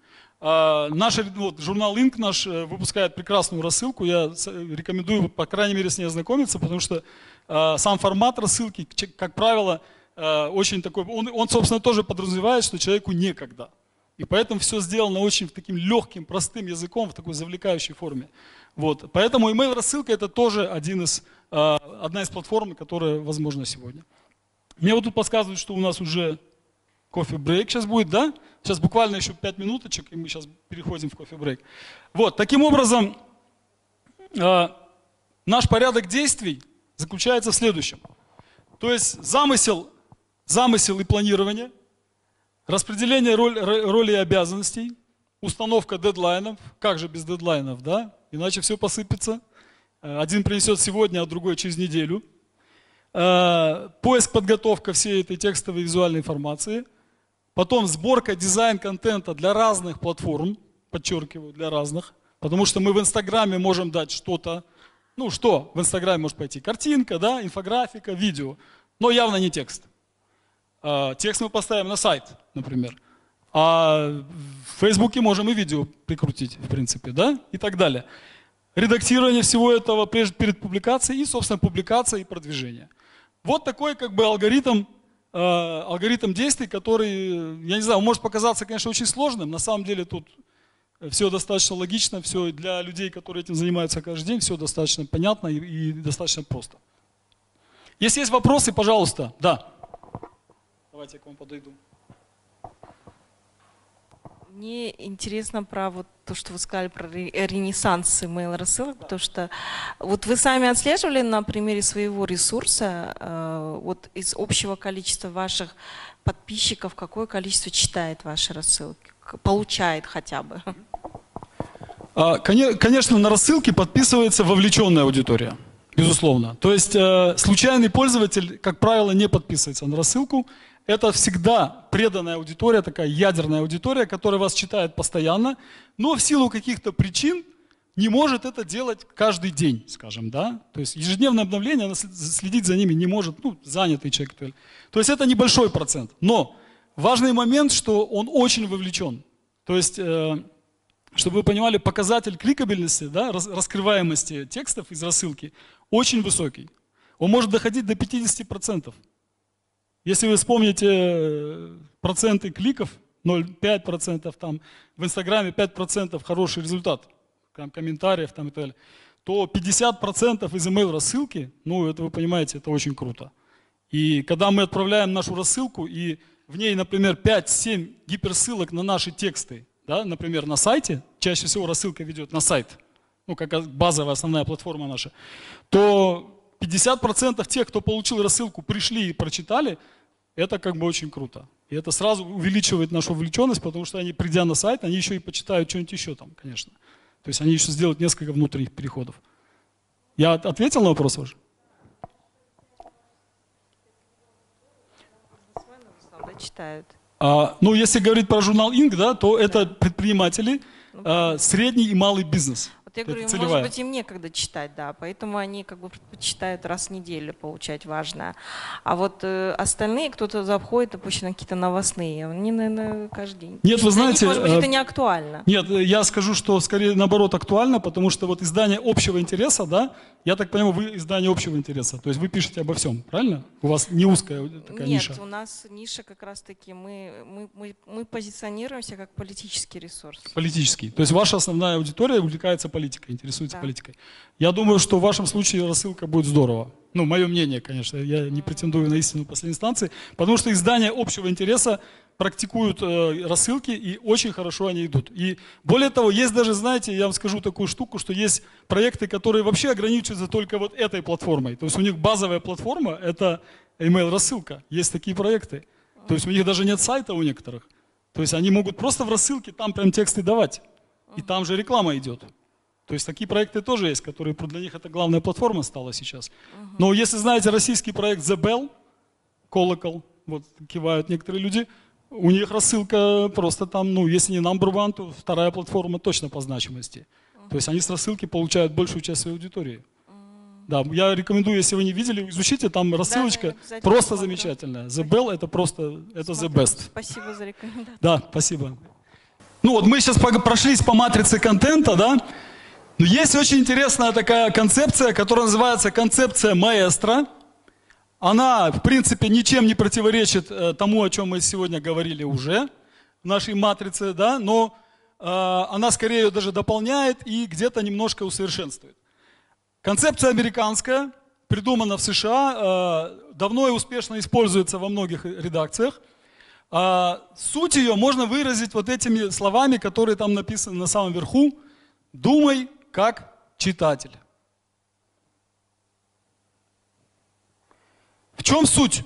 Журнал Link наш выпускает прекрасную рассылку, я рекомендую, по крайней мере, с ней ознакомиться, потому что сам формат рассылки, как правило, очень такой, он, собственно, тоже подразумевает, что человеку некогда. И поэтому все сделано очень таким легким, простым языком, в такой завлекающей форме. Вот. Поэтому email-рассылка это тоже одна из платформ, которая возможна сегодня. Мне вот тут подсказывают, что у нас уже кофе-брейк сейчас будет, да? Сейчас буквально еще 5 минуточек, и мы сейчас переходим в кофе-брейк. Вот, таким образом, наш порядок действий заключается в следующем. То есть замысел и планирование, распределение роли и обязанностей, установка дедлайнов, как же без дедлайнов, да? Иначе все посыпется. Один принесет сегодня, а другой через неделю. Поиск, подготовка всей этой текстовой и визуальной информации. Потом сборка, дизайн контента для разных платформ, подчеркиваю, для разных. Потому что мы в Инстаграме можем дать что-то. Ну что, в Инстаграме может пойти картинка, да, инфографика, видео, но явно не текст. Текст мы поставим на сайт, например. А в Фейсбуке можем и видео прикрутить, в принципе, да, и так далее. Редактирование всего этого перед публикацией и, собственно, публикация и продвижение. Вот такой как бы алгоритм действий, который, я не знаю, может показаться, конечно, очень сложным. На самом деле тут все достаточно логично, все для людей, которые этим занимаются каждый день, все достаточно понятно и достаточно просто. Если есть вопросы, пожалуйста, да. Давайте я к вам подойду. Мне интересно про вот то, что вы сказали про ренессанс email-рассылок, потому что вот вы сами отслеживали на примере своего ресурса, вот из общего количества ваших подписчиков, какое количество читает ваши рассылки, получает хотя бы? Конечно, на рассылки подписывается вовлеченная аудитория, безусловно. То есть случайный пользователь, как правило, не подписывается на рассылку. Это всегда преданная аудитория, такая ядерная аудитория, которая вас читает постоянно, но в силу каких-то причин не может это делать каждый день, скажем, да. То есть ежедневное обновление, она следить за ними не может, ну, занятый человек. То есть это небольшой процент. Но важный момент, что он очень вовлечен. То есть, чтобы вы понимали, показатель кликабельности, да, раскрываемости текстов из рассылки очень высокий. Он может доходить до 50%. Если вы вспомните проценты кликов, 0,5%, там, в Инстаграме 5% хороший результат, там, комментариев там, и так далее, то 50% из email рассылки, ну это вы понимаете, это очень круто. И когда мы отправляем нашу рассылку, и в ней, например, 5-7 гиперссылок на наши тексты, да, например, на сайте, чаще всего рассылка ведет на сайт, ну как базовая основная платформа наша, то 50% тех, кто получил рассылку, пришли и прочитали, это как бы очень круто. И это сразу увеличивает нашу вовлеченность, потому что они, придя на сайт, они еще и почитают что-нибудь еще там, конечно. То есть они еще сделают несколько внутренних переходов. Я ответил на вопрос ваш? Читают. Ну, если говорить про журнал Инк, да, то это предприниматели, средний и малый бизнес. Вот я говорю, может быть, им некогда читать, да, поэтому они как бы предпочитают раз в неделю получать важное. А вот остальные, кто-то заходит, допустим, на какие-то новостные, они, наверное, каждый день. Нет, вы знаете, может быть, это не актуально. Нет, я скажу, что скорее наоборот актуально, потому что вот издание общего интереса, да, я так понимаю, вы издание общего интереса, то есть вы пишете обо всем, правильно? У вас не узкая такая ниша. Нет, у нас ниша как раз-таки, мы позиционируемся как политический ресурс. Политический. То есть ваша основная аудитория увлекается политикой, интересуется политикой. Я думаю, что в вашем случае рассылка будет здорово. Ну, мое мнение, конечно, я не претендую на истину последней инстанции, потому что издания общего интереса практикуют рассылки, и очень хорошо они идут. И более того, есть даже, знаете, я вам скажу такую штуку, что есть проекты, которые вообще ограничиваются только вот этой платформой. То есть у них базовая платформа – это email-рассылка. Есть такие проекты. То есть у них даже нет сайта у некоторых. То есть они могут просто в рассылке там прям тексты давать. И там же реклама идет. То есть такие проекты тоже есть, которые для них это главная платформа стала сейчас. Но если знаете российский проект The Bell, колокол, вот кивают некоторые люди, у них рассылка просто там, ну если не number one, то вторая платформа точно по значимости. То есть они с рассылки получают большую часть своей аудитории. Да, я рекомендую, если вы не видели, изучите, там рассылочка просто замечательная. The Bell это просто, это the best. Спасибо за рекомендацию. Да, спасибо. Ну вот мы сейчас прошлись по матрице контента, да. Но есть очень интересная такая концепция, которая называется концепция маэстро. Она, в принципе, ничем не противоречит тому, о чем мы сегодня говорили уже в нашей матрице, да, но она скорее ее даже дополняет и где-то немножко усовершенствует. Концепция американская, придумана в США, давно и успешно используется во многих редакциях. Суть ее можно выразить вот этими словами, которые там написаны на самом верху. Думай как читатель. В чем суть?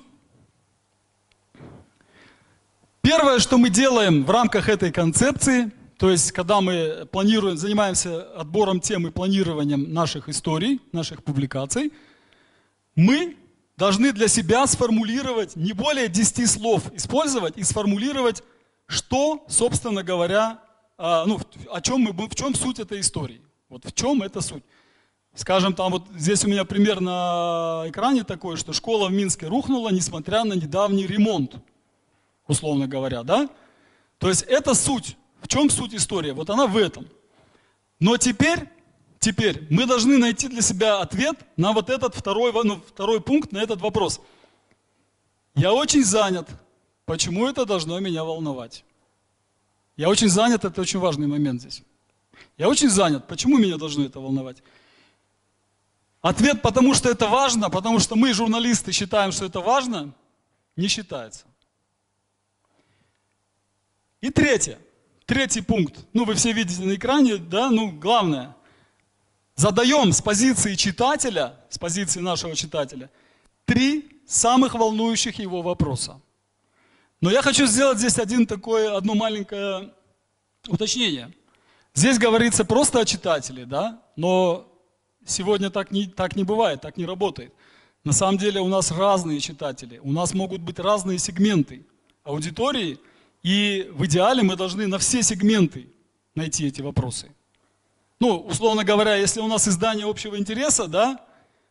Первое, что мы делаем в рамках этой концепции, то есть когда мы планируем, занимаемся отбором тем и планированием наших историй, наших публикаций, мы должны для себя сформулировать, не более 10 слов использовать и сформулировать, что, собственно говоря, ну, в чем суть этой истории? Вот в чем эта суть? Скажем, там вот здесь у меня пример на экране такой, что школа в Минске рухнула, несмотря на недавний ремонт, условно говоря, да? То есть это суть. В чем суть истории? Вот она в этом. Но теперь мы должны найти для себя ответ на вот этот второй пункт, на этот вопрос. Я очень занят. Почему это должно меня волновать? Я очень занят, это очень важный момент здесь. Я очень занят. Почему меня должно это волновать? Ответ, потому что это важно, потому что мы, журналисты, считаем, что это важно, не считается. И третий пункт. Ну, вы все видите на экране, да, главное. Задаем с позиции читателя, с позиции нашего читателя, 3 самых волнующих его вопроса. Но я хочу сделать здесь одно маленькое уточнение. Здесь говорится просто о читателе, да, но сегодня так не бывает, так не работает. На самом деле у нас разные читатели, у нас могут быть разные сегменты аудитории, и в идеале мы должны на все сегменты найти эти вопросы. Ну, условно говоря, если у нас издание общего интереса, да,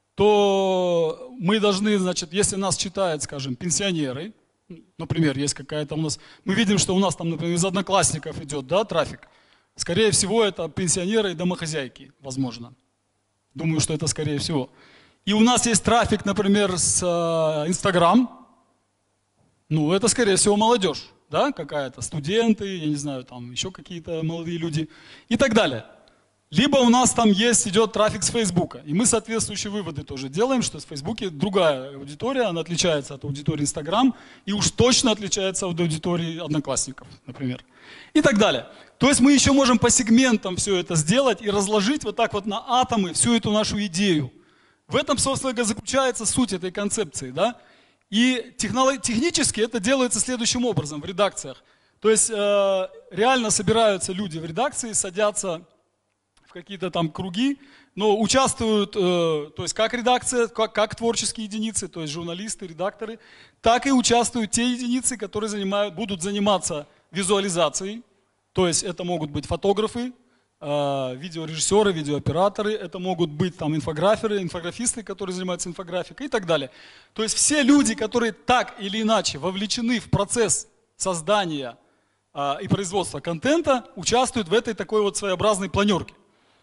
то мы должны, значит, если нас читают, скажем, пенсионеры, например, есть какая-то у нас, мы видим, что у нас там, например, из Одноклассников идет, да, трафик. Скорее всего, это пенсионеры и домохозяйки, возможно. Думаю, что это скорее всего. И у нас есть трафик, например, с Инстаграм. Ну, это, скорее всего, молодежь, да, какая-то, студенты, я не знаю, там еще какие-то молодые люди и так далее. Либо у нас там идет трафик с Фейсбука. И мы соответствующие выводы тоже делаем, что в Фейсбуке другая аудитория, она отличается от аудитории Инстаграм и уж точно отличается от аудитории Одноклассников, например. И так далее. То есть мы еще можем по сегментам все это сделать и разложить вот так вот на атомы всю эту нашу идею. В этом, собственно говоря, заключается суть этой концепции, да? И технически это делается следующим образом в редакциях. То есть реально собираются люди в редакции, садятся в какие-то там круги, но участвуют, то есть как редакция, как творческие единицы, то есть журналисты, редакторы, так и участвуют те единицы, которые будут заниматься визуализацией, то есть это могут быть фотографы, видеорежиссеры, видеооператоры, это могут быть там инфограферы, инфографисты, которые занимаются инфографикой и так далее. То есть все люди, которые так или иначе вовлечены в процесс создания и производства контента, участвуют в этой такой вот своеобразной планерке.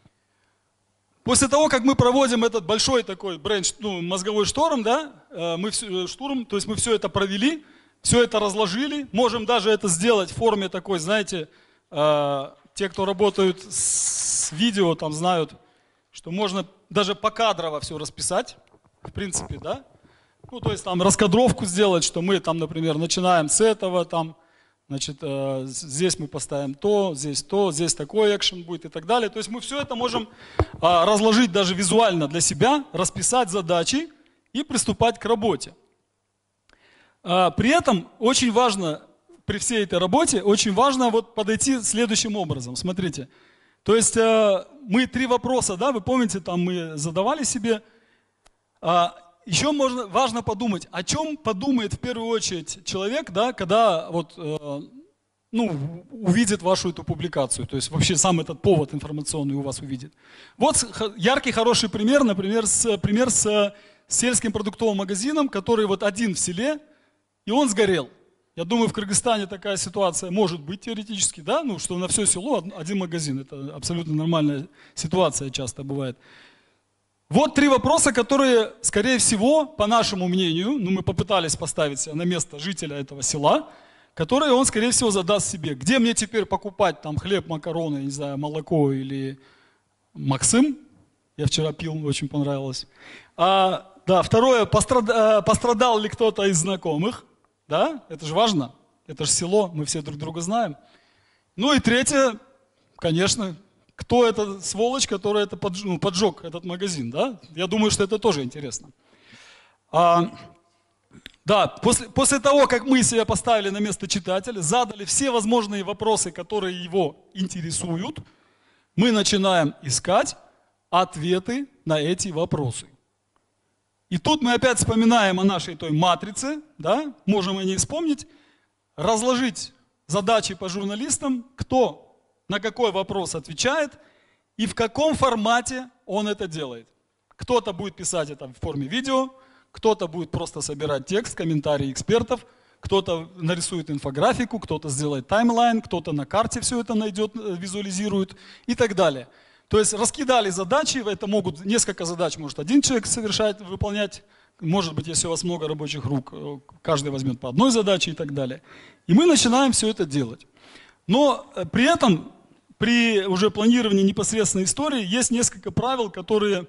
После того, как мы проводим этот большой такой мозговой шторм, да, мы все это провели, все это разложили, можем даже это сделать в форме такой, знаете, те, кто работают с видео, там знают, что можно даже покадрово все расписать, в принципе, да. Ну, то есть там раскадровку сделать, что мы там, например, начинаем с этого, там, значит, здесь мы поставим то, здесь такой экшен будет и так далее. То есть мы все это можем разложить даже визуально для себя, расписать задачи и приступать к работе. При этом очень важно, при всей этой работе, очень важно вот подойти следующим образом. Смотрите, то есть мы 3 вопроса, да, вы помните, там мы задавали себе. Еще важно подумать, о чем подумает в первую очередь человек, да, когда вот, увидит вашу эту публикацию, то есть вообще сам этот повод информационный у вас увидит. Вот яркий, хороший пример, например, пример с сельским продуктовым магазином, который вот один в селе, и он сгорел. Я думаю, в Кыргызстане такая ситуация может быть теоретически, да, что на все село один магазин, это абсолютно нормальная ситуация часто бывает. Вот 3 вопроса, которые, скорее всего, по нашему мнению, мы попытались поставить себя на место жителя этого села, которые он, скорее всего, задаст себе. Где мне теперь покупать там хлеб, макароны, не знаю, молоко или Максим? Я вчера пил, очень понравилось. Да, второе, пострадал ли кто-то из знакомых? Да, это же важно, это же село, мы все друг друга знаем. Ну и третье, конечно, кто эта сволочь, которая поджег этот магазин, да? Я думаю, что это тоже интересно. Да, после того, как мы себя поставили на место читателя, задали все возможные вопросы, которые его интересуют, мы начинаем искать ответы на эти вопросы. И тут мы опять вспоминаем о нашей той матрице, да? Можем о ней вспомнить, разложить задачи по журналистам, кто на какой вопрос отвечает и в каком формате он это делает. Кто-то будет писать это в форме видео, кто-то будет просто собирать текст, комментарии экспертов, кто-то нарисует инфографику, кто-то сделает таймлайн, кто-то на карте все это найдет, визуализирует и так далее. То есть раскидали задачи, это могут, несколько задач может один человек совершать, выполнять, может быть, если у вас много рабочих рук, каждый возьмет по одной задаче и так далее. И мы начинаем все это делать. Но при этом, при уже планировании непосредственной истории, есть несколько правил, которые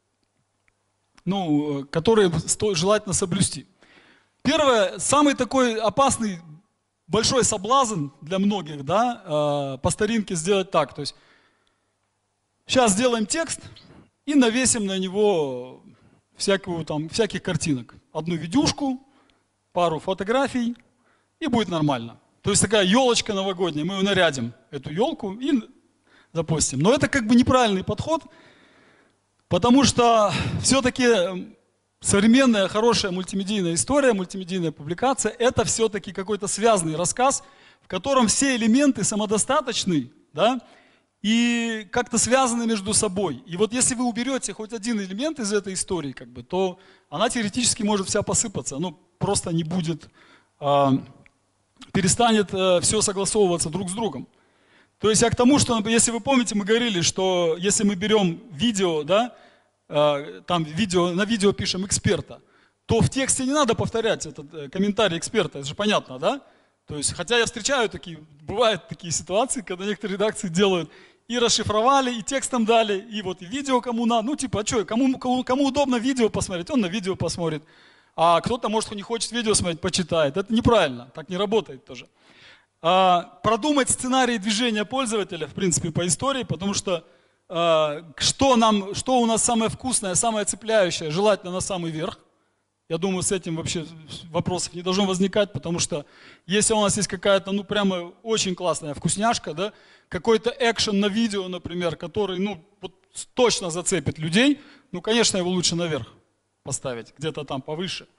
желательно соблюсти. Первое, самый такой опасный, большой соблазн для многих, да, по старинке сделать так. То есть сейчас сделаем текст и навесим на него всяких картинок. Одну видюшку, пару фотографий, и будет нормально. То есть такая елочка новогодняя, мы ее нарядим, эту елку, и запустим. Но это как бы неправильный подход, потому что все-таки современная хорошая мультимедийная история, мультимедийная публикация, это все-таки какой-то связанный рассказ, в котором все элементы самодостаточны, да, и как-то связаны между собой. И вот если вы уберете хоть один элемент из этой истории, как бы, то она теоретически может вся посыпаться, ну просто не будет, перестанет все согласовываться друг с другом. То есть я к тому, что, если вы помните, мы говорили, что если мы берем видео, да, там на видео пишем эксперта, то в тексте не надо повторять этот комментарий эксперта, это же понятно, да? То есть, хотя я встречаю бывают такие ситуации, когда некоторые редакции делают и расшифровали, и текстом дали, и вот и видео кому надо, ну типа, а что, кому удобно видео посмотреть, он на видео посмотрит, а кто-то, может, не хочет видео смотреть, почитает. Это неправильно, так не работает тоже. Продумать сценарий движения пользователя, в принципе, по истории, потому что что у нас самое вкусное, самое цепляющее, желательно на самый верх. Я думаю, с этим вообще вопросов не должно возникать, потому что если у нас есть какая-то, ну, прямо очень классная вкусняшка, да, какой-то экшен на видео, например, который, ну, вот точно зацепит людей, ну, конечно, его лучше наверх поставить, где-то там повыше.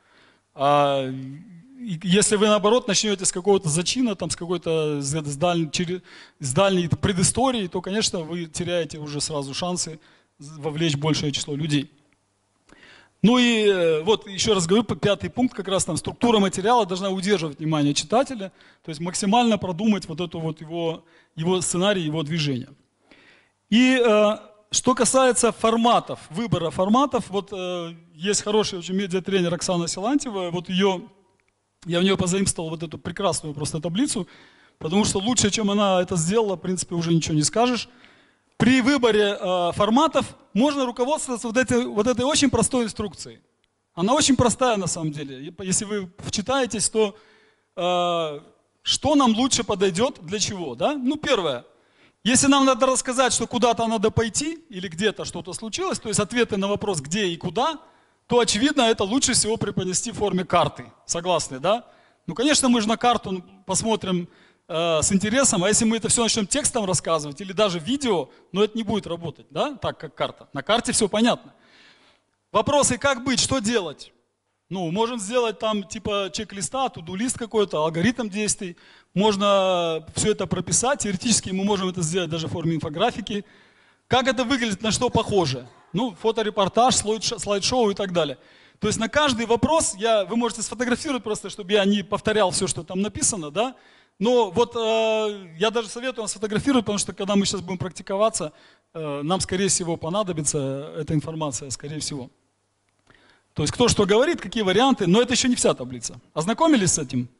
Если вы, наоборот, начнете с какого-то зачина, там, с дальней предыстории, то, конечно, вы теряете уже сразу шансы вовлечь большее число людей. Ну и вот еще раз говорю, пятый пункт, как раз там структура материала должна удерживать внимание читателя, то есть максимально продумать вот эту вот его сценарий, его движение. И что касается форматов, выбора форматов, вот есть хороший очень медиатренер Оксана Силантьева, вот я в нее позаимствовал вот эту прекрасную просто таблицу, потому что лучше, чем она это сделала, в принципе, уже ничего не скажешь. При выборе форматов можно руководствоваться вот этой очень простой инструкцией. Она очень простая на самом деле. Если вы вчитаетесь, то что нам лучше подойдет, для чего? Да? Ну, первое. Если нам надо рассказать, что куда-то надо пойти или где-то что-то случилось, то есть ответы на вопрос «где» и «куда», то, очевидно, это лучше всего преподнести в форме карты. Согласны, да? Ну, конечно, мы же на карту посмотрим с интересом, а если мы это все начнем текстом рассказывать или даже видео, ну, это не будет работать, да, так как карта. На карте все понятно. Вопросы, как быть, что делать? Ну, можем сделать там типа чек-листа, туду-лист какой-то, алгоритм действий. Можно все это прописать, теоретически мы можем это сделать даже в форме инфографики. Как это выглядит, на что похоже? Ну, фоторепортаж, слайд-шоу и так далее. То есть на каждый вопрос вы можете сфотографировать просто, чтобы я не повторял все, что там написано, да. Но вот я даже советую вам сфотографировать, потому что когда мы сейчас будем практиковаться, нам, скорее всего, понадобится эта информация, скорее всего. То есть кто что говорит, какие варианты, но это еще не вся таблица. Ознакомились с этим?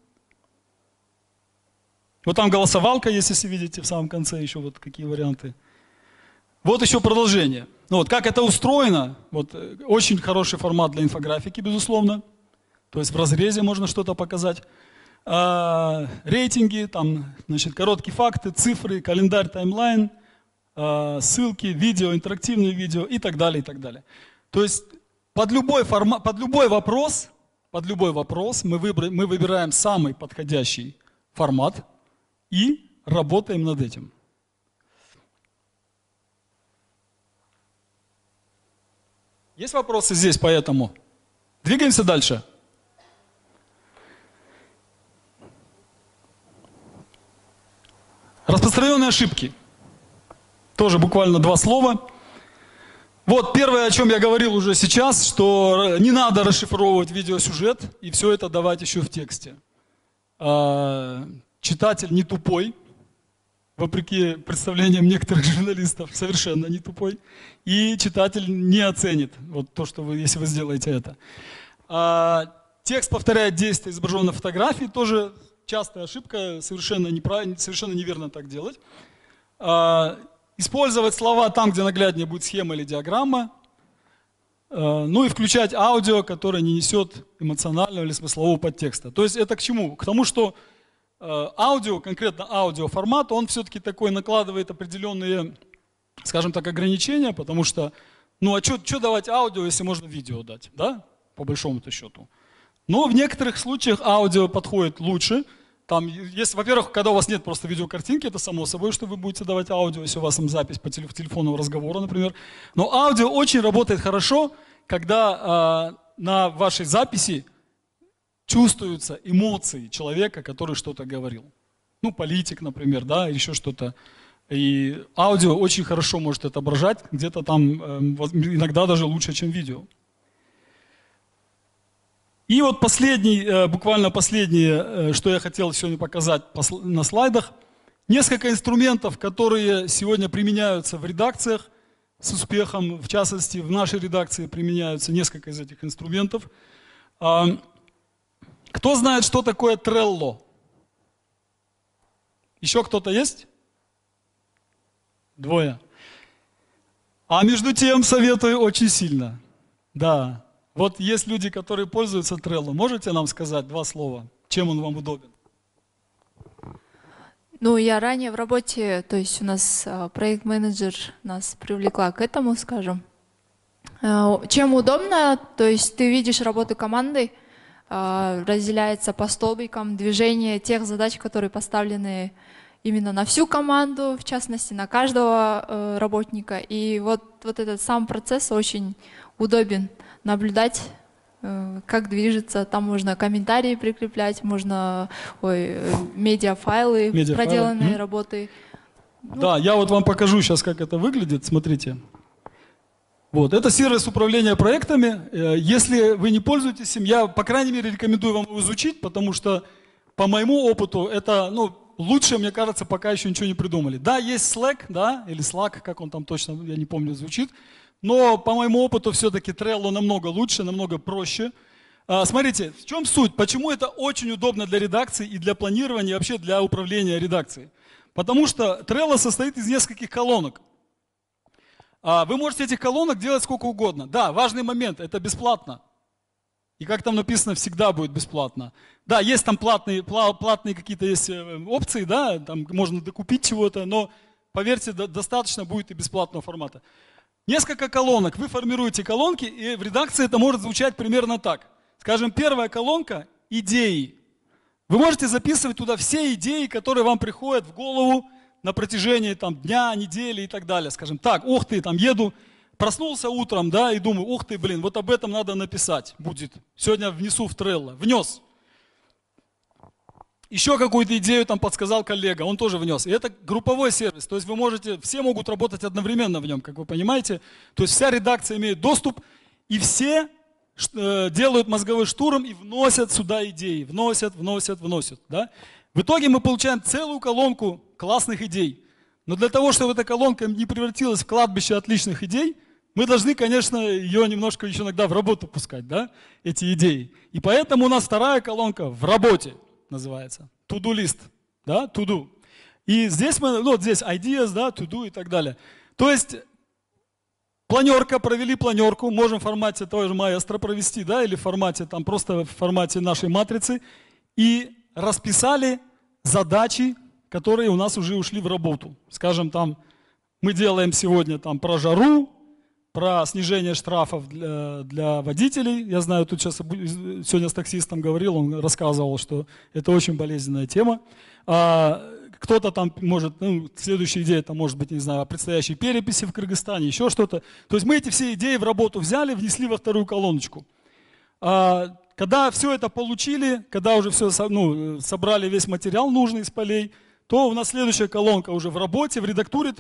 Вот там голосовалка есть, если видите, в самом конце еще вот какие варианты. Вот еще продолжение. Ну вот, как это устроено, вот, очень хороший формат для инфографики, безусловно. То есть в разрезе можно что-то показать. Рейтинги, там, значит, короткие факты, цифры, календарь, таймлайн, ссылки, видео, интерактивные видео и так далее, и так далее. То есть под любой вопрос мы выбираем самый подходящий формат и работаем над этим. Есть вопросы здесь по этому? Двигаемся дальше. Распространенные ошибки. тоже буквально 2 слова. Вот первое, о чем я говорил уже сейчас, что не надо расшифровывать видеосюжет и все это давать еще в тексте. Читатель не тупой, вопреки представлениям некоторых журналистов, совершенно не тупой. И читатель не оценит вот то, что вы, если вы сделаете это. Текст повторяет действия, изображенные на фотографии, тоже частая ошибка, совершенно неправильно, совершенно неверно так делать. Использовать слова там, где нагляднее будет схема или диаграмма. Ну и включать аудио, которое не несет эмоционального или смыслового подтекста. То есть это к чему? К тому, что аудио, конкретно аудиоформат, он все-таки такой накладывает определенные, скажем так, ограничения, потому что, ну а что давать аудио, если можно видео дать, да, по большому-то счету. Но в некоторых случаях аудио подходит лучше. Там есть, во-первых, когда у вас нет просто видеокартинки, это само собой, что вы будете давать аудио, если у вас там запись по телефонному разговору, например. Но аудио очень работает хорошо, когда на вашей записи чувствуются эмоции человека, который что-то говорил. Ну, политик, например, да, или еще что-то. И аудио очень хорошо может отображать, где-то там иногда даже лучше, чем видео. И вот буквально последнее, что я хотел сегодня показать на слайдах. Несколько инструментов, которые сегодня применяются в редакциях с успехом. В частности, в нашей редакции применяются несколько из этих инструментов. Кто знает, что такое Trello? Еще кто-то есть? 2. А между тем советую очень сильно. Да. Вот есть люди, которые пользуются Trello. Можете нам сказать 2 слова, чем он вам удобен? Ну, я ранее в работе, то есть у нас проект-менеджер нас привлекла к этому, скажем. Чем удобно, то есть ты видишь работу команды, разделяется по столбикам движение тех задач, которые поставлены именно на всю команду, в частности, на каждого работника. И вот этот сам процесс очень удобен. Наблюдать, как движется, там можно комментарии прикреплять, можно медиафайлы, проделанные работы. Да, я вот вам покажу сейчас, как это выглядит, смотрите. Вот, это сервис управления проектами. Если вы не пользуетесь им, я, по крайней мере, рекомендую вам его изучить, потому что, по моему опыту, это, лучше, мне кажется, пока еще ничего не придумали. Да, есть Slack, да, или Slack, как он там точно, я не помню, звучит. Но по моему опыту все-таки Trello намного лучше, намного проще. Смотрите, в чем суть? Почему это очень удобно для редакции и для планирования, и вообще для управления редакцией? Потому что Trello состоит из нескольких колонок. Вы можете этих колонок делать сколько угодно. Да, важный момент, это бесплатно. И как там написано, всегда будет бесплатно. Да, есть там платные какие-то есть опции, да, там можно докупить чего-то, но поверьте, достаточно будет и бесплатного формата. Несколько колонок. Вы формируете колонки, и в редакции это может звучать примерно так. Скажем, первая колонка – идеи. Вы можете записывать туда все идеи, которые вам приходят в голову на протяжении дня, недели и так далее. Скажем, так, ух ты, еду, проснулся утром, да, и думаю, ух ты, вот об этом надо написать будет. Сегодня внесу в Trello. Внес. Еще какую-то идею подсказал коллега, он тоже внес. И это групповой сервис, то есть вы можете, все могут работать одновременно в нем, как вы понимаете. То есть вся редакция имеет доступ, и все делают мозговой штурм и вносят сюда идеи. Вносят. Да? В итоге мы получаем целую колонку классных идей. Но для того, чтобы эта колонка не превратилась в кладбище отличных идей, мы должны, конечно, ее немножко еще иногда в работу пускать, да, эти идеи. И поэтому у нас вторая колонка в работе называется. To-do list, да, to do. И здесь мы, здесь ideas, да, to do и так далее. То есть планерка, провели планерку, можем в формате того же Maestro провести, да, или в формате, просто в формате нашей матрицы. И расписали задачи, которые у нас уже ушли в работу. Скажем, мы делаем сегодня про жару, про снижение штрафов для водителей. Я знаю, тут сегодня с таксистом говорил, он рассказывал, что это очень болезненная тема. Кто-то может, следующая идея, может быть, не знаю, о предстоящей переписи в Кыргызстане, еще что-то. То есть мы эти все идеи в работу взяли, внесли во вторую колоночку. Когда все это получили, когда уже все, собрали весь материал нужный из полей, то у нас следующая колонка уже в работе, в редактуре, то есть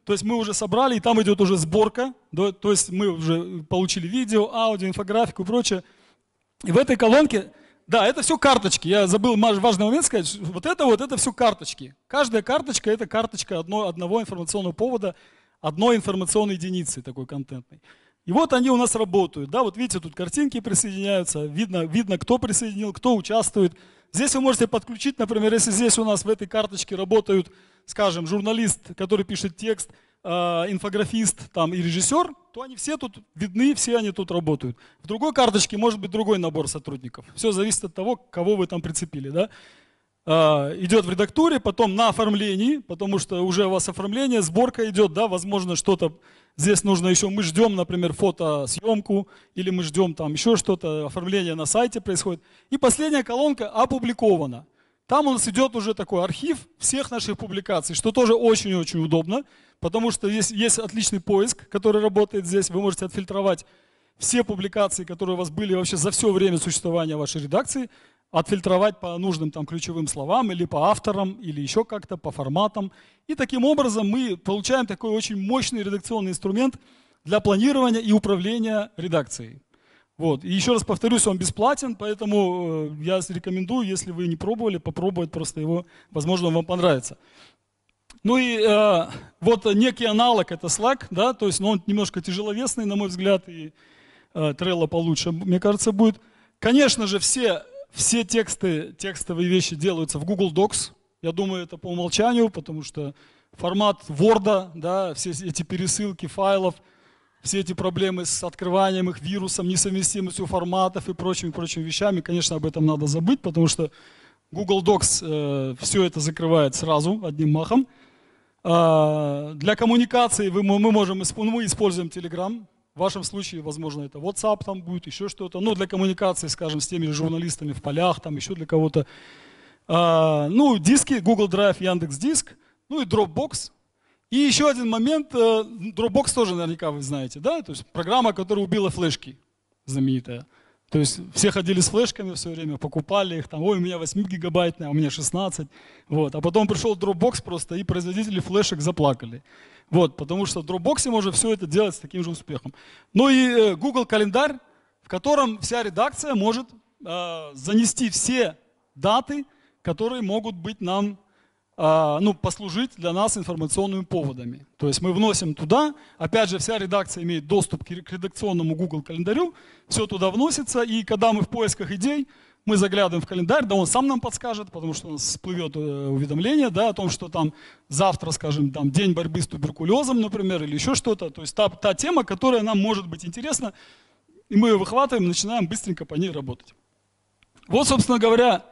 То есть мы уже собрали, и там идет уже сборка, да, то есть мы уже получили видео, аудио, инфографику и прочее. И в этой колонке, да, это все карточки. Я забыл важный момент сказать, вот это все карточки. Каждая карточка — это карточка одного информационного повода, одной информационной единицы такой контентной. И вот они у нас работают. Да, вот видите, тут картинки присоединяются, видно, кто присоединил, кто участвует. Здесь вы можете подключить, например, если здесь у нас в этой карточке работают, скажем, журналист, который пишет текст, инфографист там, и режиссер, то они все тут видны, все они тут работают. В другой карточке может быть другой набор сотрудников. Все зависит от того, кого вы там прицепили. Да? Идет в редактуре, потом на оформлении, потому что уже у вас оформление, сборка идет, да, возможно, что-то здесь нужно еще, мы ждем, например, фотосъемку, или мы ждем там еще что-то, оформление на сайте происходит. И последняя колонка опубликована. Там у нас идет уже такой архив всех наших публикаций, что тоже очень-очень удобно, потому что есть отличный поиск, который работает здесь, вы можете отфильтровать все публикации, которые у вас были вообще за все время существования вашей редакции, отфильтровать по нужным там ключевым словам или по авторам, или еще как-то по форматам. И таким образом мы получаем такой очень мощный редакционный инструмент для планирования и управления редакцией. Вот. И еще раз повторюсь, он бесплатен, поэтому я рекомендую, если вы не пробовали, попробовать просто его, возможно, вам понравится. Ну и вот некий аналог — это Slack, да, то есть, но он немножко тяжеловесный, на мой взгляд, и Trello получше, мне кажется, будет. Конечно же, все текстовые вещи делаются в Google Docs. Я думаю, это по умолчанию, потому что формат Word, да, все эти пересылки файлов, все эти проблемы с открыванием их вирусом, несовместимостью форматов и прочими вещами, конечно, об этом надо забыть, потому что Google Docs все это закрывает сразу, одним махом. Для коммуникации мы используем Telegram. В вашем случае, возможно, это WhatsApp там будет, еще что-то. Ну, для коммуникации, скажем, с теми же журналистами в полях, там еще для кого-то. Ну, диски, Google Drive, Яндекс.Диск, ну и Dropbox. И еще один момент, Dropbox тоже наверняка вы знаете, да? То есть программа, которая убила флешки, знаменитая. То есть все ходили с флешками все время, покупали их, там, ой, у меня 8-гигабайтная, у меня 16. Вот. А потом пришел Dropbox просто, и производители флешек заплакали. Вот, потому что в Dropbox можно все это делать с таким же успехом. Ну и Google календарь, в котором вся редакция может занести все даты, которые могут быть нам, послужить для нас информационными поводами. То есть мы вносим туда, опять же, вся редакция имеет доступ к редакционному Google календарю, все туда вносится, и когда мы в поисках идей, мы заглядываем в календарь, да он сам нам подскажет, потому что у нас всплывет уведомление, да, о том, что там завтра, скажем, там, день борьбы с туберкулезом, например, или еще что-то. То есть та тема, которая нам может быть интересна, и мы ее выхватываем, начинаем быстренько по ней работать. Вот, собственно говоря,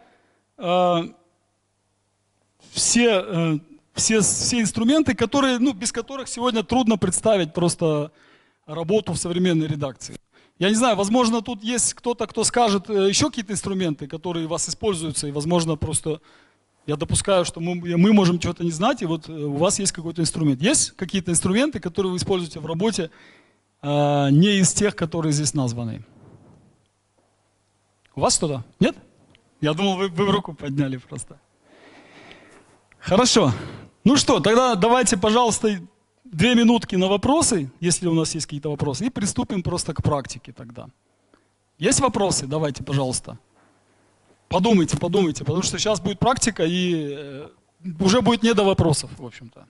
все инструменты, которые, без которых сегодня трудно представить просто работу в современной редакции. Я не знаю, возможно, тут есть кто-то, кто скажет еще какие-то инструменты, которые у вас используются, и, возможно, просто я допускаю, что мы можем чего-то не знать, и вот у вас есть какой-то инструмент. Есть какие-то инструменты, которые вы используете в работе, не из тех, которые здесь названы? У вас что-то? Нет? Я думал, вы руку подняли просто. Хорошо. Ну что, тогда давайте, пожалуйста, 2 минутки на вопросы, если у нас есть какие-то вопросы, и приступим просто к практике тогда. Есть вопросы? Давайте, пожалуйста. Подумайте, потому что сейчас будет практика, и уже будет не до вопросов, в общем-то.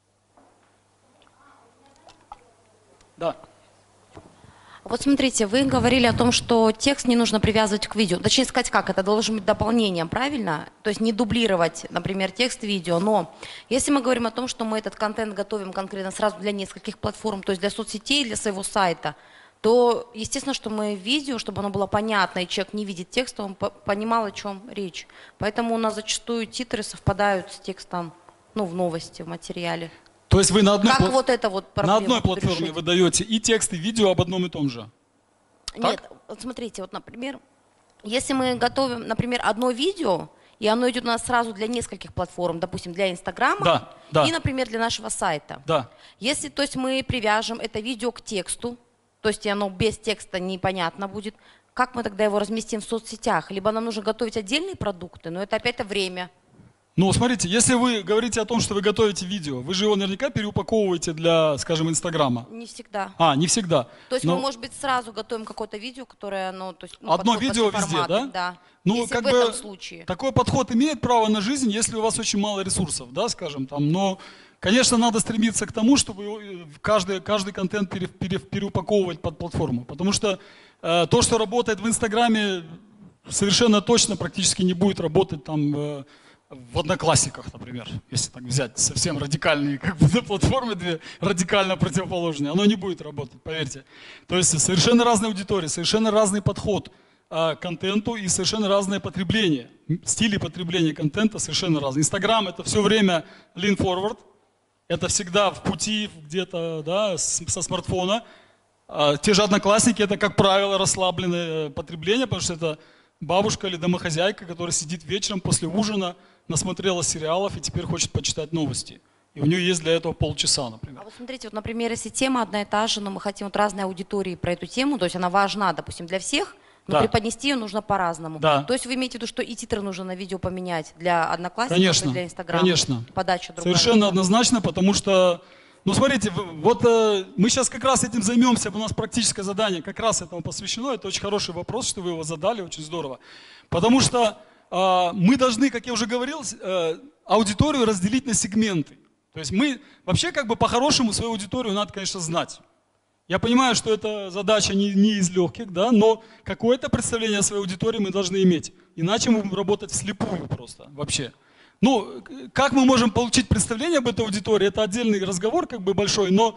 Да. Вот смотрите, вы говорили о том, что текст не нужно привязывать к видео. Точнее сказать, как это должно быть дополнением, правильно? То есть не дублировать, например, текст видео. Но если мы говорим о том, что мы этот контент готовим конкретно сразу для нескольких платформ, то есть для соцсетей, для своего сайта, то естественно, что мы видео, чтобы оно было понятно, и человек не видит текста, он понимал, о чем речь. Поэтому у нас зачастую титры совпадают с текстом, в новости, в материале. То есть вы на одной платформе вы даете и текст, и видео об одном и том же? Нет, вот смотрите, вот, например, если мы готовим, например, одно видео, и оно идет у нас сразу для нескольких платформ, допустим, для Инстаграма и, например, для нашего сайта. Да. Если, то есть, мы привяжем это видео к тексту, то есть оно без текста непонятно будет, как мы тогда его разместим в соцсетях? Либо нам нужно готовить отдельные продукты, но это опять время. Ну, смотрите, если вы говорите о том, что вы готовите видео, вы же его наверняка переупаковываете для, скажем, Инстаграма. Не всегда. Не всегда. То есть Но мы, может быть, сразу готовим какое-то видео, которое, ну, то есть, ну, одно подходит видео под все везде, форматы, да? Да. Ну, Если как в бы этом случае. такой подход имеет право на жизнь, если у вас очень мало ресурсов, да, скажем там. Но, конечно, надо стремиться к тому, чтобы каждый контент переупаковывать под платформу. Потому что то, что работает в Инстаграме, совершенно точно практически не будет работать там в Одноклассниках, например, если так взять совсем радикальные как бы, платформы, две радикально противоположные, оно не будет работать, поверьте. То есть совершенно разная аудитория, совершенно разный подход к контенту и совершенно разное потребление. Стили потребления контента совершенно разные. Инстаграм — это все время lean forward, это всегда в пути где-то, да, со смартфона. Те же Одноклассники — это, как правило, расслабленное потребление, потому что это бабушка или домохозяйка, которая сидит вечером после ужина, насмотрелась сериалов и теперь хочет почитать новости. И у нее есть для этого полчаса, например. А вот смотрите, вот, например, если тема одна и та же, но мы хотим вот разные аудитории про эту тему, то есть она важна, допустим, для всех, но Да. преподнести ее нужно по-разному. Да. То есть вы имеете в виду, что и титры нужно на видео поменять для Одноклассников Конечно, и для Инстаграма? конечно. Подача другая. Совершенно однозначно, потому что, ну смотрите, вот мы сейчас как раз этим займемся, у нас практическое задание как раз этому посвящено, это очень хороший вопрос, что вы его задали, очень здорово. Потому что мы должны, как я уже говорил, аудиторию разделить на сегменты. То есть мы вообще как бы по-хорошему свою аудиторию надо, конечно, знать. Я понимаю, что это задача не из легких, да, но какое-то представление о своей аудитории мы должны иметь. Иначе мы будем работать вслепую просто вообще. Ну, как мы можем получить представление об этой аудитории, это отдельный разговор как бы большой, но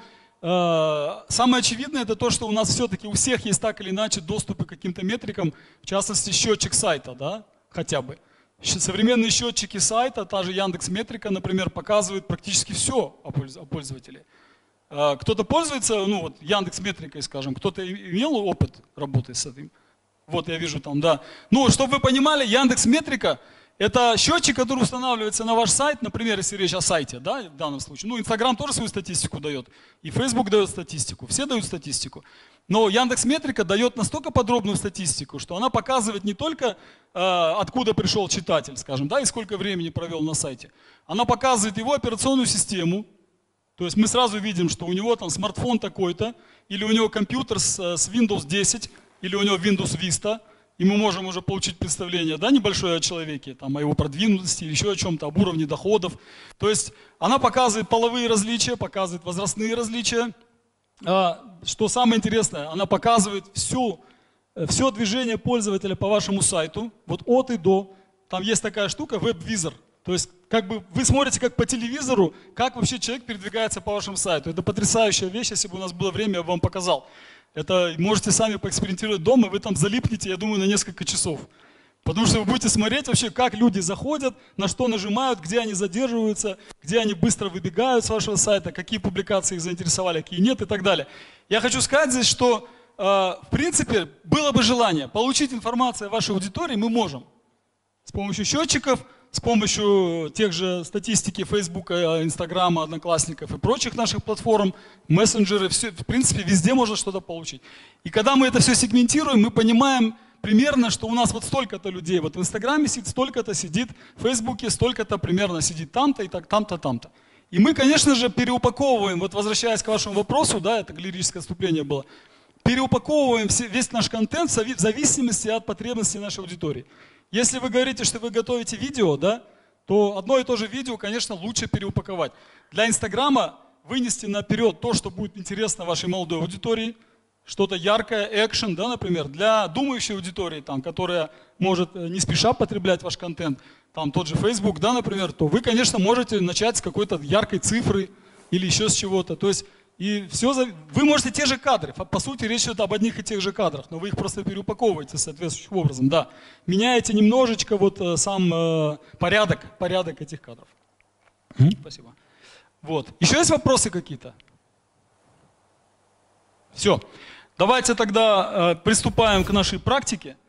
самое очевидное это то, что у нас все-таки у всех есть так или иначе доступы к каким-то метрикам, в частности счетчик сайта, да, хотя бы. Современные счетчики сайта, та же Яндекс.Метрика, например, показывают практически все о пользователе. Кто-то пользуется, ну вот Яндекс.Метрикой, скажем, кто-то имел опыт работы с этим. Вот я вижу там, да. Ну, чтобы вы понимали, Яндекс.Метрика — это счетчик, который устанавливается на ваш сайт, например, если речь о сайте, да, в данном случае. Ну, Инстаграм тоже свою статистику дает, и Фейсбук дает статистику, все дают статистику. Но Яндекс.Метрика дает настолько подробную статистику, что она показывает не только откуда пришел читатель, скажем, да, и сколько времени провел на сайте. Она показывает его операционную систему. То есть мы сразу видим, что у него там смартфон такой-то, или у него компьютер с Windows 10, или у него Windows Vista, и мы можем уже получить представление, да, небольшое о человеке, там, о его продвинутости или еще о чем-то, об уровне доходов. То есть она показывает половые различия, показывает возрастные различия. Что самое интересное, она показывает все движение пользователя по вашему сайту, вот от и до. Там есть такая штука, веб-визор. То есть как бы вы смотрите как по телевизору, как вообще человек передвигается по вашему сайту. Это потрясающая вещь, если бы у нас было время, я бы вам показал. Это можете сами поэкспериментировать дома, вы там залипнете, я думаю, на несколько часов. Потому что вы будете смотреть вообще, как люди заходят, на что нажимают, где они задерживаются, где они быстро выбегают с вашего сайта, какие публикации их заинтересовали, какие нет и так далее. Я хочу сказать здесь, что в принципе было бы желание получить информацию о вашей аудитории, мы можем. С помощью счетчиков, с помощью тех же статистики Фейсбука, Инстаграма, Одноклассников и прочих наших платформ, мессенджеры, все, в принципе, везде можно что-то получить. И когда мы это все сегментируем, мы понимаем примерно, что у нас вот столько-то людей вот в Инстаграме сидит, столько-то сидит в Фейсбуке, столько-то примерно сидит там-то и так, там-то, там-то. И мы, конечно же, переупаковываем, вот возвращаясь к вашему вопросу, да, это лирическое отступление было, переупаковываем весь наш контент в зависимости от потребностей нашей аудитории. Если вы говорите, что вы готовите видео, да, то одно и то же видео, конечно, лучше переупаковать. Для Инстаграма вынести наперед то, что будет интересно вашей молодой аудитории, что-то яркое, экшен, да, например, для думающей аудитории, там, которая может не спеша потреблять ваш контент, там тот же Facebook, да, например, то вы, конечно, можете начать с какой-то яркой цифры или еще с чего-то. То есть и все, вы можете те же кадры, по сути речь идет об одних и тех же кадрах, но вы их просто переупаковываете соответствующим образом, да. Меняете немножечко вот сам порядок этих кадров. Спасибо. Вот. Еще есть вопросы какие-то? Все. Давайте тогда приступаем к нашей практике.